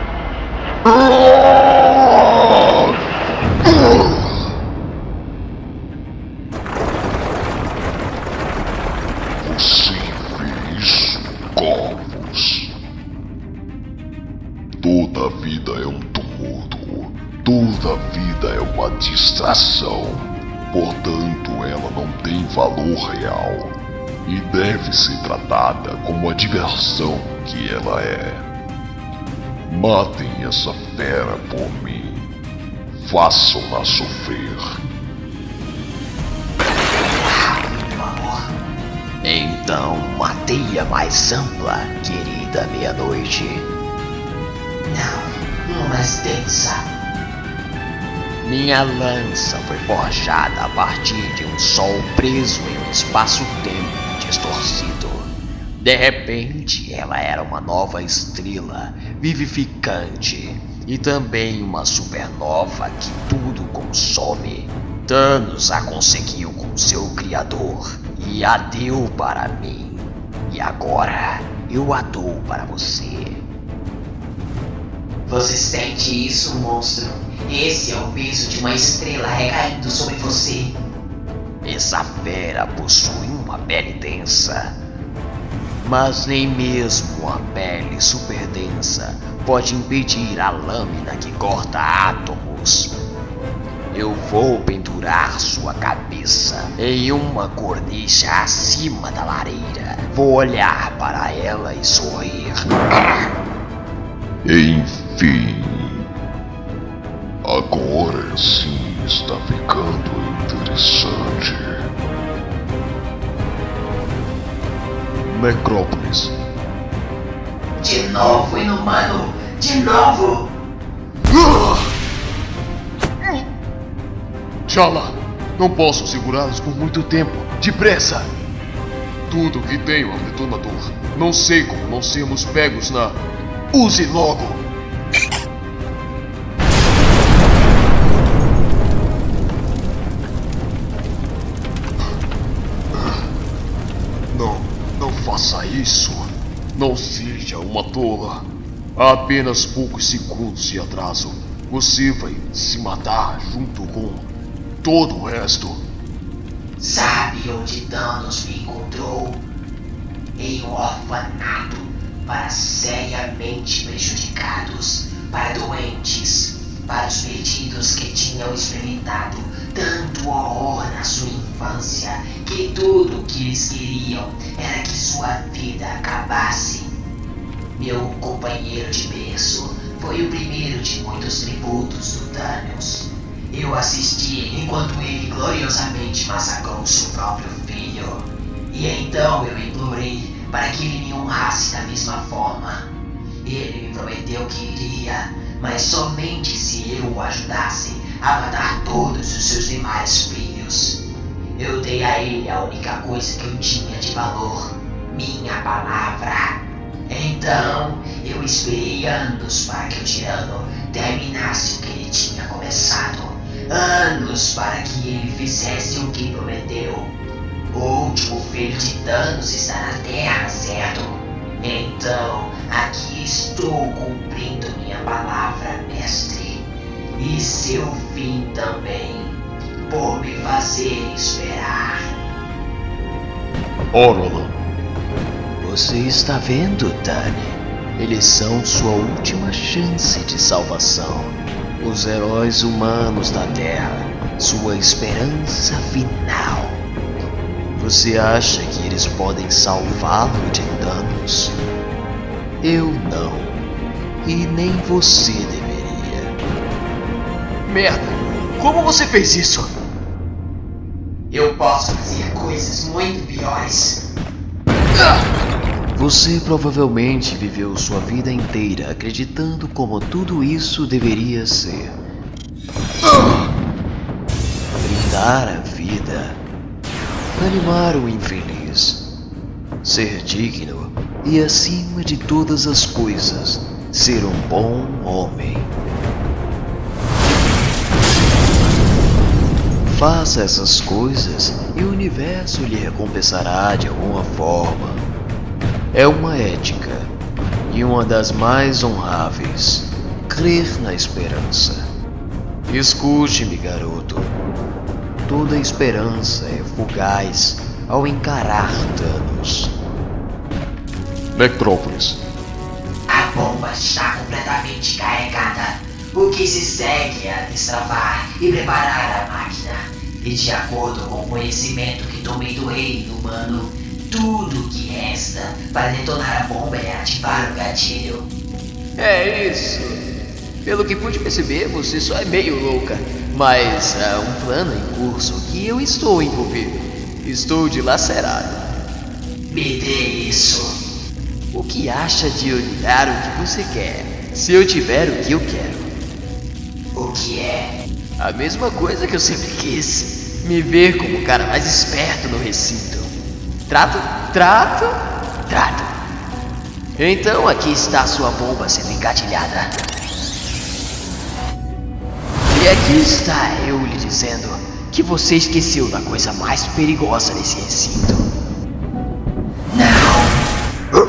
Você fez corvos. Toda vida é um tumulto. Toda vida é uma distração. Portanto, ela não tem valor real e deve ser tratada como a diversão que ela é. Matem essa fera por mim. Façam-na sofrer. Rápido, amor. Então, uma teia mais ampla, querida meia-noite. Não, uma mais densa. Minha lança foi forjada a partir de um sol preso em um espaço-tempo distorcido. De repente, ela era uma nova estrela vivificante e também uma supernova que tudo consome. Thanos a conseguiu com seu criador e a deu para mim. E agora eu a dou para você. Você sente isso, monstro? Esse é o peso de uma estrela recaindo sobre você. Essa fera possui uma pele densa, mas nem mesmo uma pele super densa pode impedir a lâmina que corta átomos. Eu vou pendurar sua cabeça em uma cornicha acima da lareira. Vou olhar para ela e sorrir. Enfim. Agora sim está ficando interessante. Necrópolis. De novo, inumano! De novo! T'Challa, não posso segurá-los por muito tempo. Depressa! Tudo que tenho é um detonador. Não sei como não sermos pegos na... Use logo! Não, não faça isso. Não seja uma tola. Há apenas poucos segundos de atraso. Você vai se matar junto com todo o resto. Sabe onde Thanos me encontrou? Em um orfanato para seriamente prejudicados, para doentes, para os perdidos que tinham experimentado tanto horror na sua infância que tudo o que eles queriam era que sua vida acabasse. Meu companheiro de berço foi o primeiro de muitos tributos do Thanos. Eu assisti enquanto ele gloriosamente massacrou seu próprio filho. E então eu implorei para que ele me honrasse da mesma forma. Ele me prometeu que iria, mas somente se eu o ajudasse a matar todos os seus demais filhos. Eu dei a ele a única coisa que eu tinha de valor, minha palavra. Então, eu esperei anos para que o tirano terminasse o que ele tinha começado. Anos para que ele fizesse o que prometeu. O último filho de Thanos está na Terra, certo? Então, aqui estou cumprindo minha palavra, mestre. E seu fim também, por me fazer esperar. Orlon. Você está vendo, Tani? Eles são sua última chance de salvação. Os heróis humanos da Terra, sua esperança final. Você acha que eles podem salvá-lo de Thanos? Eu não. E nem você deveria. Merda! Como você fez isso? Eu posso fazer coisas muito piores. Você provavelmente viveu sua vida inteira acreditando como tudo isso deveria ser. Brinda dar a vida, animar o infeliz, ser digno e, acima de todas as coisas, ser um bom homem. Faça essas coisas e o universo lhe recompensará de alguma forma. É uma ética e uma das mais honráveis, crer na esperança. Escute-me, garoto. Toda esperança é fugaz ao encarar danos. Necrópolis. A bomba está completamente carregada. O que se segue é destravar e preparar a máquina. E de acordo com o conhecimento que tomei do reino humano, tudo o que resta para detonar a bomba é ativar o gatilho. É isso. Pelo que pude perceber, você só é meio louca. Mas há um plano em curso que eu estou envolvido. Estou dilacerado. Me dê isso. O que acha de eu lhe dar o que você quer, se eu tiver o que eu quero? O que é? A mesma coisa que eu sempre quis. Me ver como o cara mais esperto no recinto. Trato? Trato? Trato. Então aqui está a sua bomba sendo engatilhada. E aqui está eu lhe dizendo que você esqueceu da coisa mais perigosa nesse recinto. Não!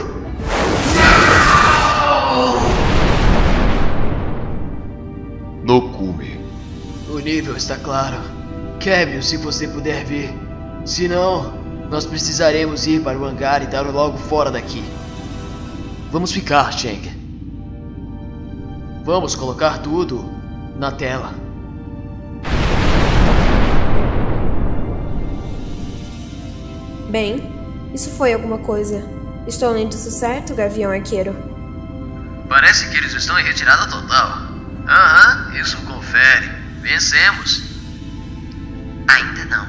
Não! No cume. O nível está claro. Quebre-o se você puder vir. Se não, nós precisaremos ir para o hangar e dar logo fora daqui. Vamos ficar, Cheng. Vamos colocar tudo na tela. Bem, isso foi alguma coisa. Estou lendo isso certo, Gavião Arqueiro? Parece que eles estão em retirada total. Aham, isso confere. Vencemos. Ainda não.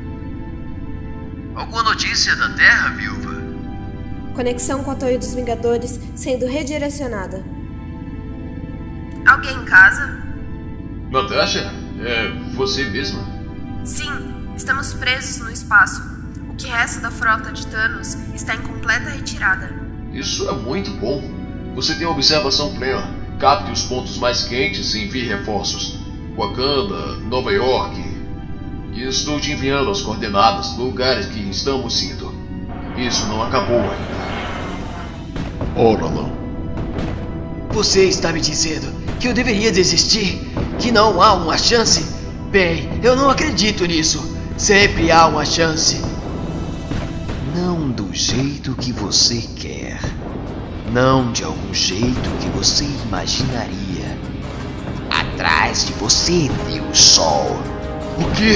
Alguma notícia da Terra, Viúva? Conexão com a Torre dos Vingadores sendo redirecionada. Alguém em casa? Natasha? É você mesma? Sim, estamos presos no espaço. O que resta da frota de Thanos está em completa retirada. Isso é muito bom. Você tem observação plena. Capte os pontos mais quentes e envie reforços. Wakanda, Nova York. E estou te enviando as coordenadas do lugar que estamos indo. Isso não acabou ainda. Ora não. Você está me dizendo que eu deveria desistir? Que não há uma chance? Bem, eu não acredito nisso. Sempre há uma chance. Não do jeito que você quer. Não de algum jeito que você imaginaria. Atrás de você, Deus Sol. O quê?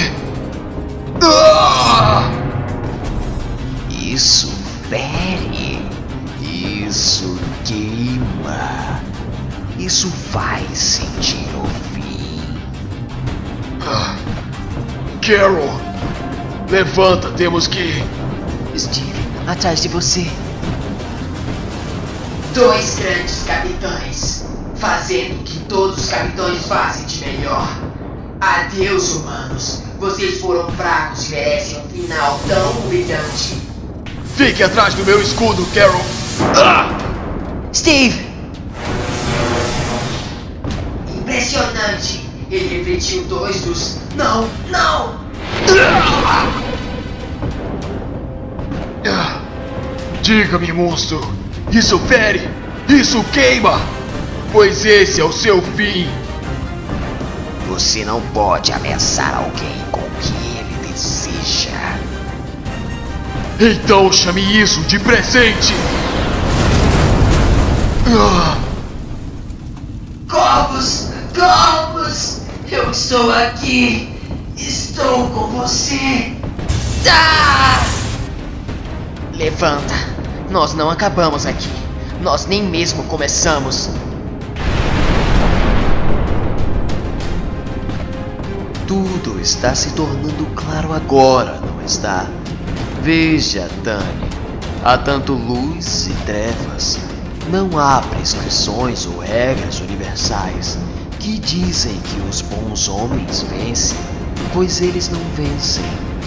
Ah! Isso fere. Isso queima. Isso faz sentir o fim. Ah. Carol! Levanta, temos que ir. Steve, atrás de você. Dois grandes capitães, fazendo o que todos os capitães fazem de melhor. Adeus, humanos. Vocês foram fracos e merecem um final tão humilhante. Fique atrás do meu escudo, Carol. Ah! Steve! Impressionante. Ele refletiu dois dos... Não, não! Ah! Diga-me, monstro. Isso fere! Isso queima! Pois esse é o seu fim! Você não pode ameaçar alguém com o que ele deseja. Então chame isso de presente! Ah! Corvos! Corvos! Eu estou aqui! Estou com você! Ah! Levanta! Nós não acabamos aqui. Nós nem mesmo começamos. Tudo está se tornando claro agora, não está? Veja, Dani. Há tanto luz e trevas. Não há prescrições ou regras universais que dizem que os bons homens vencem pois eles não vencem.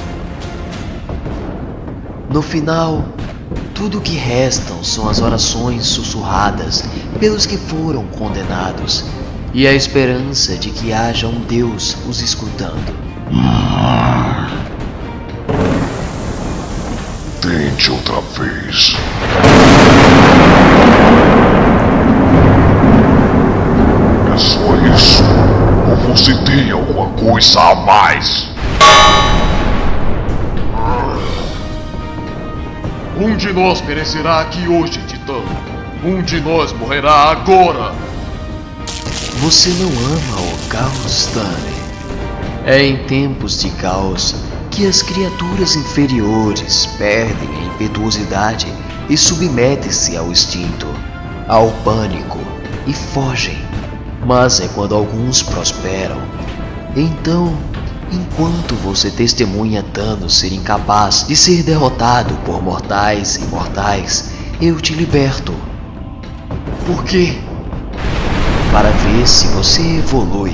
No final, tudo o que restam são as orações sussurradas pelos que foram condenados e a esperança de que haja um Deus os escutando. Tente outra vez. É só isso? Ou você tem alguma coisa a mais? Um de nós perecerá aqui hoje, Titã. Um de nós morrerá agora. Você não ama o caos, Tani? É em tempos de caos que as criaturas inferiores perdem a impetuosidade e submetem-se ao instinto, ao pânico e fogem. Mas é quando alguns prosperam. Então, enquanto você testemunha Thanos ser incapaz de ser derrotado por mortais e imortais, eu te liberto. Por quê? Para ver se você evolui.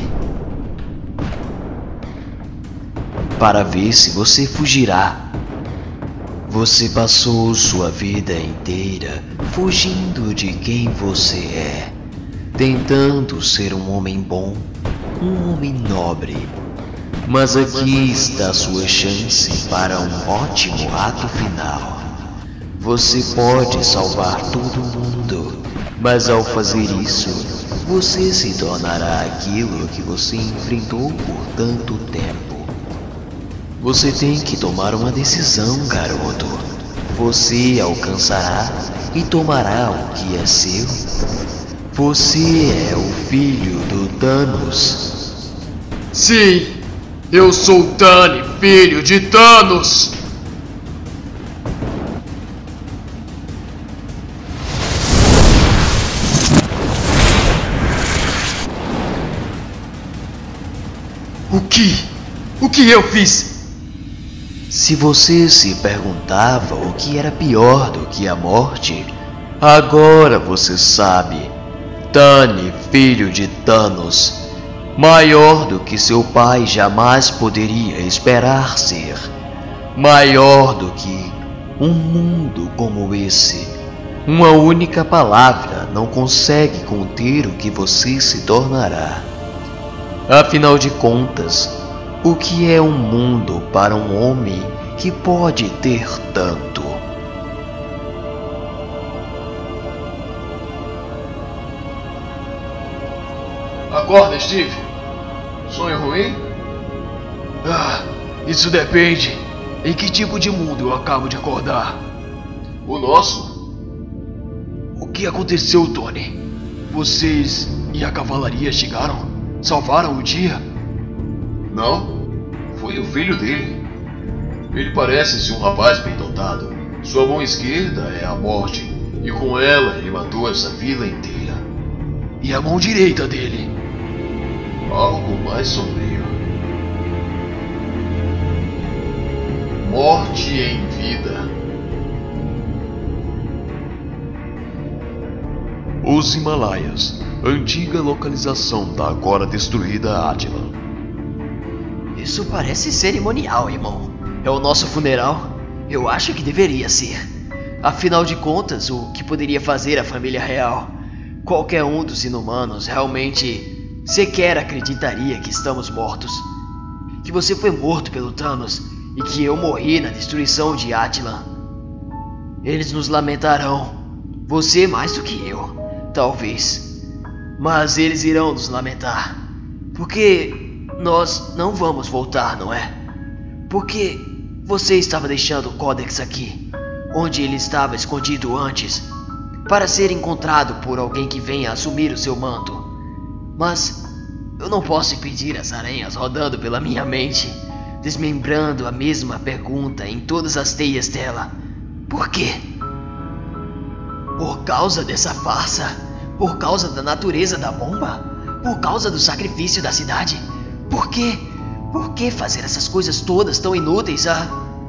Para ver se você fugirá. Você passou sua vida inteira fugindo de quem você é, tentando ser um homem bom, um homem nobre. Mas aqui está a sua chance para um ótimo ato final. Você pode salvar todo mundo, mas ao fazer isso, você se tornará aquilo que você enfrentou por tanto tempo. Você tem que tomar uma decisão, garoto. Você alcançará e tomará o que é seu. Você é o filho do Thanos. Sim, eu sou Tani, filho de Thanos. O que? O que eu fiz? Se você se perguntava o que era pior do que a morte, agora você sabe. Tani, filho de Thanos, maior do que seu pai jamais poderia esperar ser, maior do que um mundo como esse. Uma única palavra não consegue conter o que você se tornará. Afinal de contas, o que é um mundo para um homem que pode ter tanto? Acorda, Steve. Sonho ruim? Ah, isso depende. Em que tipo de mundo eu acabo de acordar? O nosso? O que aconteceu, Tony? Vocês e a cavalaria chegaram? Salvaram o dia? Não, foi o filho dele. Ele parece ser um rapaz bem dotado. Sua mão esquerda é a morte, e com ela ele matou essa vila inteira. E a mão direita dele? Algo mais sombrio. Morte em vida. Os Himalaias, antiga localização da agora destruída Attilan. Isso parece cerimonial, irmão. É o nosso funeral? Eu acho que deveria ser. Afinal de contas, o que poderia fazer a família real? Qualquer um dos inumanos realmente sequer acreditaria que estamos mortos. Que você foi morto pelo Thanos e que eu morri na destruição de Attilan. Eles nos lamentarão. Você mais do que eu, talvez. Mas eles irão nos lamentar. Porque nós não vamos voltar, não é? Porque você estava deixando o Codex aqui, onde ele estava escondido antes, para ser encontrado por alguém que venha assumir o seu manto. Mas eu não posso impedir as aranhas rodando pela minha mente, desmembrando a mesma pergunta em todas as teias dela. Por quê? Por causa dessa farsa? Por causa da natureza da bomba? Por causa do sacrifício da cidade? Por quê? Por que fazer essas coisas todas tão inúteis, ah?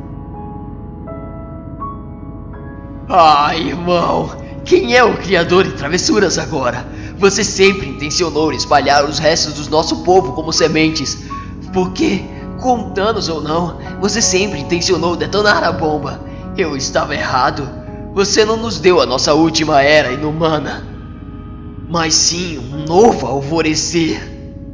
Ah, irmão! Quem é o criador de travessuras agora? Você sempre intencionou espalhar os restos do nosso povo como sementes. Por que Com Thanos ou não, você sempre intencionou detonar a bomba. Eu estava errado. Você não nos deu a nossa última era inumana, mas sim um novo alvorecer.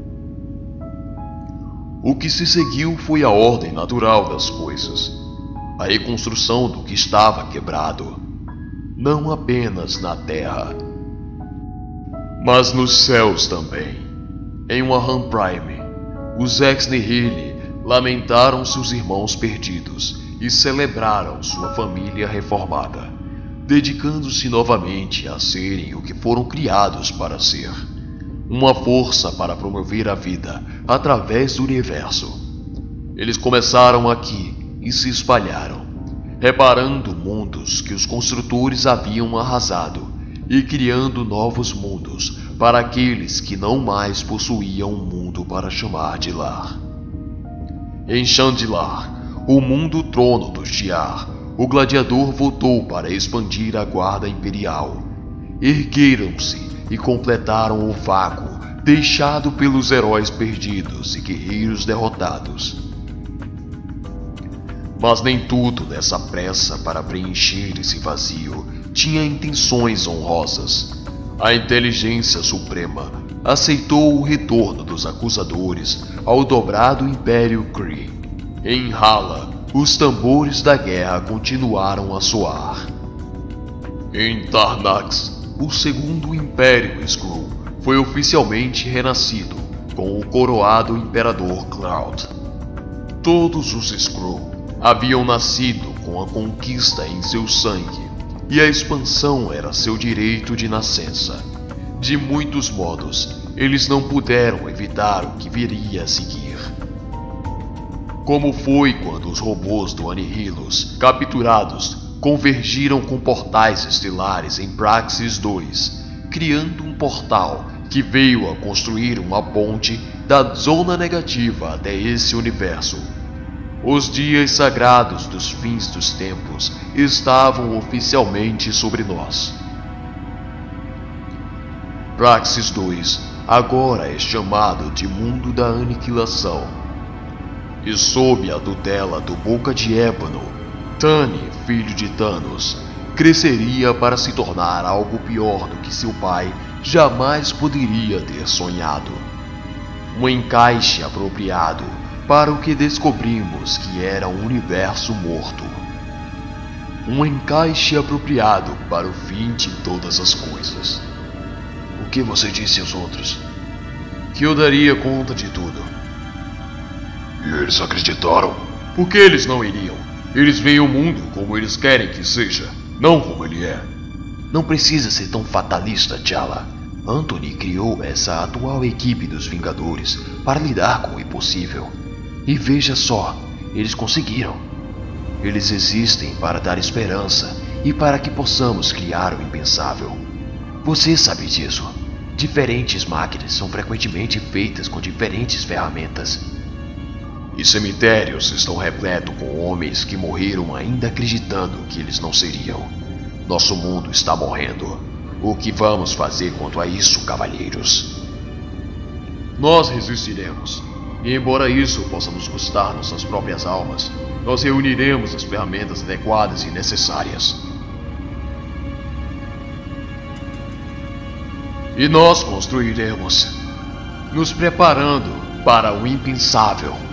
O que se seguiu foi a ordem natural das coisas, a reconstrução do que estava quebrado, não apenas na Terra, mas nos céus também. Em Waham Prime, os Ex Nihili lamentaram seus irmãos perdidos e celebraram sua família reformada, dedicando-se novamente a serem o que foram criados para ser. Uma força para promover a vida através do universo. Eles começaram aqui e se espalharam, reparando mundos que os construtores haviam arrasado e criando novos mundos para aqueles que não mais possuíam um mundo para chamar de lar. Em Shandilar, o mundo trono do Shi'ar, o gladiador voltou para expandir a guarda imperial. Ergueram-se e completaram o vácuo deixado pelos heróis perdidos e guerreiros derrotados. Mas nem tudo nessa pressa para preencher esse vazio tinha intenções honrosas. A inteligência suprema aceitou o retorno dos acusadores ao dobrado Império Kree. Em Hala, os tambores da guerra continuaram a soar. Em Tarnax, o segundo Império Skrull foi oficialmente renascido com o coroado Imperador Cloud. Todos os Skrull haviam nascido com a conquista em seu sangue, e a expansão era seu direito de nascença. De muitos modos, eles não puderam evitar o que viria a seguir. Como foi quando os robôs do Anihilus, capturados, convergiram com portais estelares em Praxis dois, criando um portal que veio a construir uma ponte da zona negativa até esse universo. Os dias sagrados dos fins dos tempos estavam oficialmente sobre nós. Praxis dois agora é chamado de Mundo da Aniquilação. E sob a tutela do Boca de Ébano, Tani, filho de Thanos, cresceria para se tornar algo pior do que seu pai jamais poderia ter sonhado. Um encaixe apropriado para o que descobrimos que era um universo morto. Um encaixe apropriado para o fim de todas as coisas. O que você disse aos outros? Que eu daria conta de tudo. E eles acreditaram? Por que eles não iriam? Eles veem o mundo como eles querem que seja, não como ele é. Não precisa ser tão fatalista, T'Challa. Anthony criou essa atual equipe dos Vingadores para lidar com o impossível. E veja só, eles conseguiram. Eles existem para dar esperança e para que possamos criar o impensável. Você sabe disso. Diferentes máquinas são frequentemente feitas com diferentes ferramentas. E cemitérios estão repletos com homens que morreram ainda acreditando que eles não seriam. Nosso mundo está morrendo. O que vamos fazer quanto a isso, cavalheiros? Nós resistiremos. E embora isso possa nos custar nossas próprias almas, nós reuniremos as ferramentas adequadas e necessárias. E nós construiremos, nos preparando para o impensável.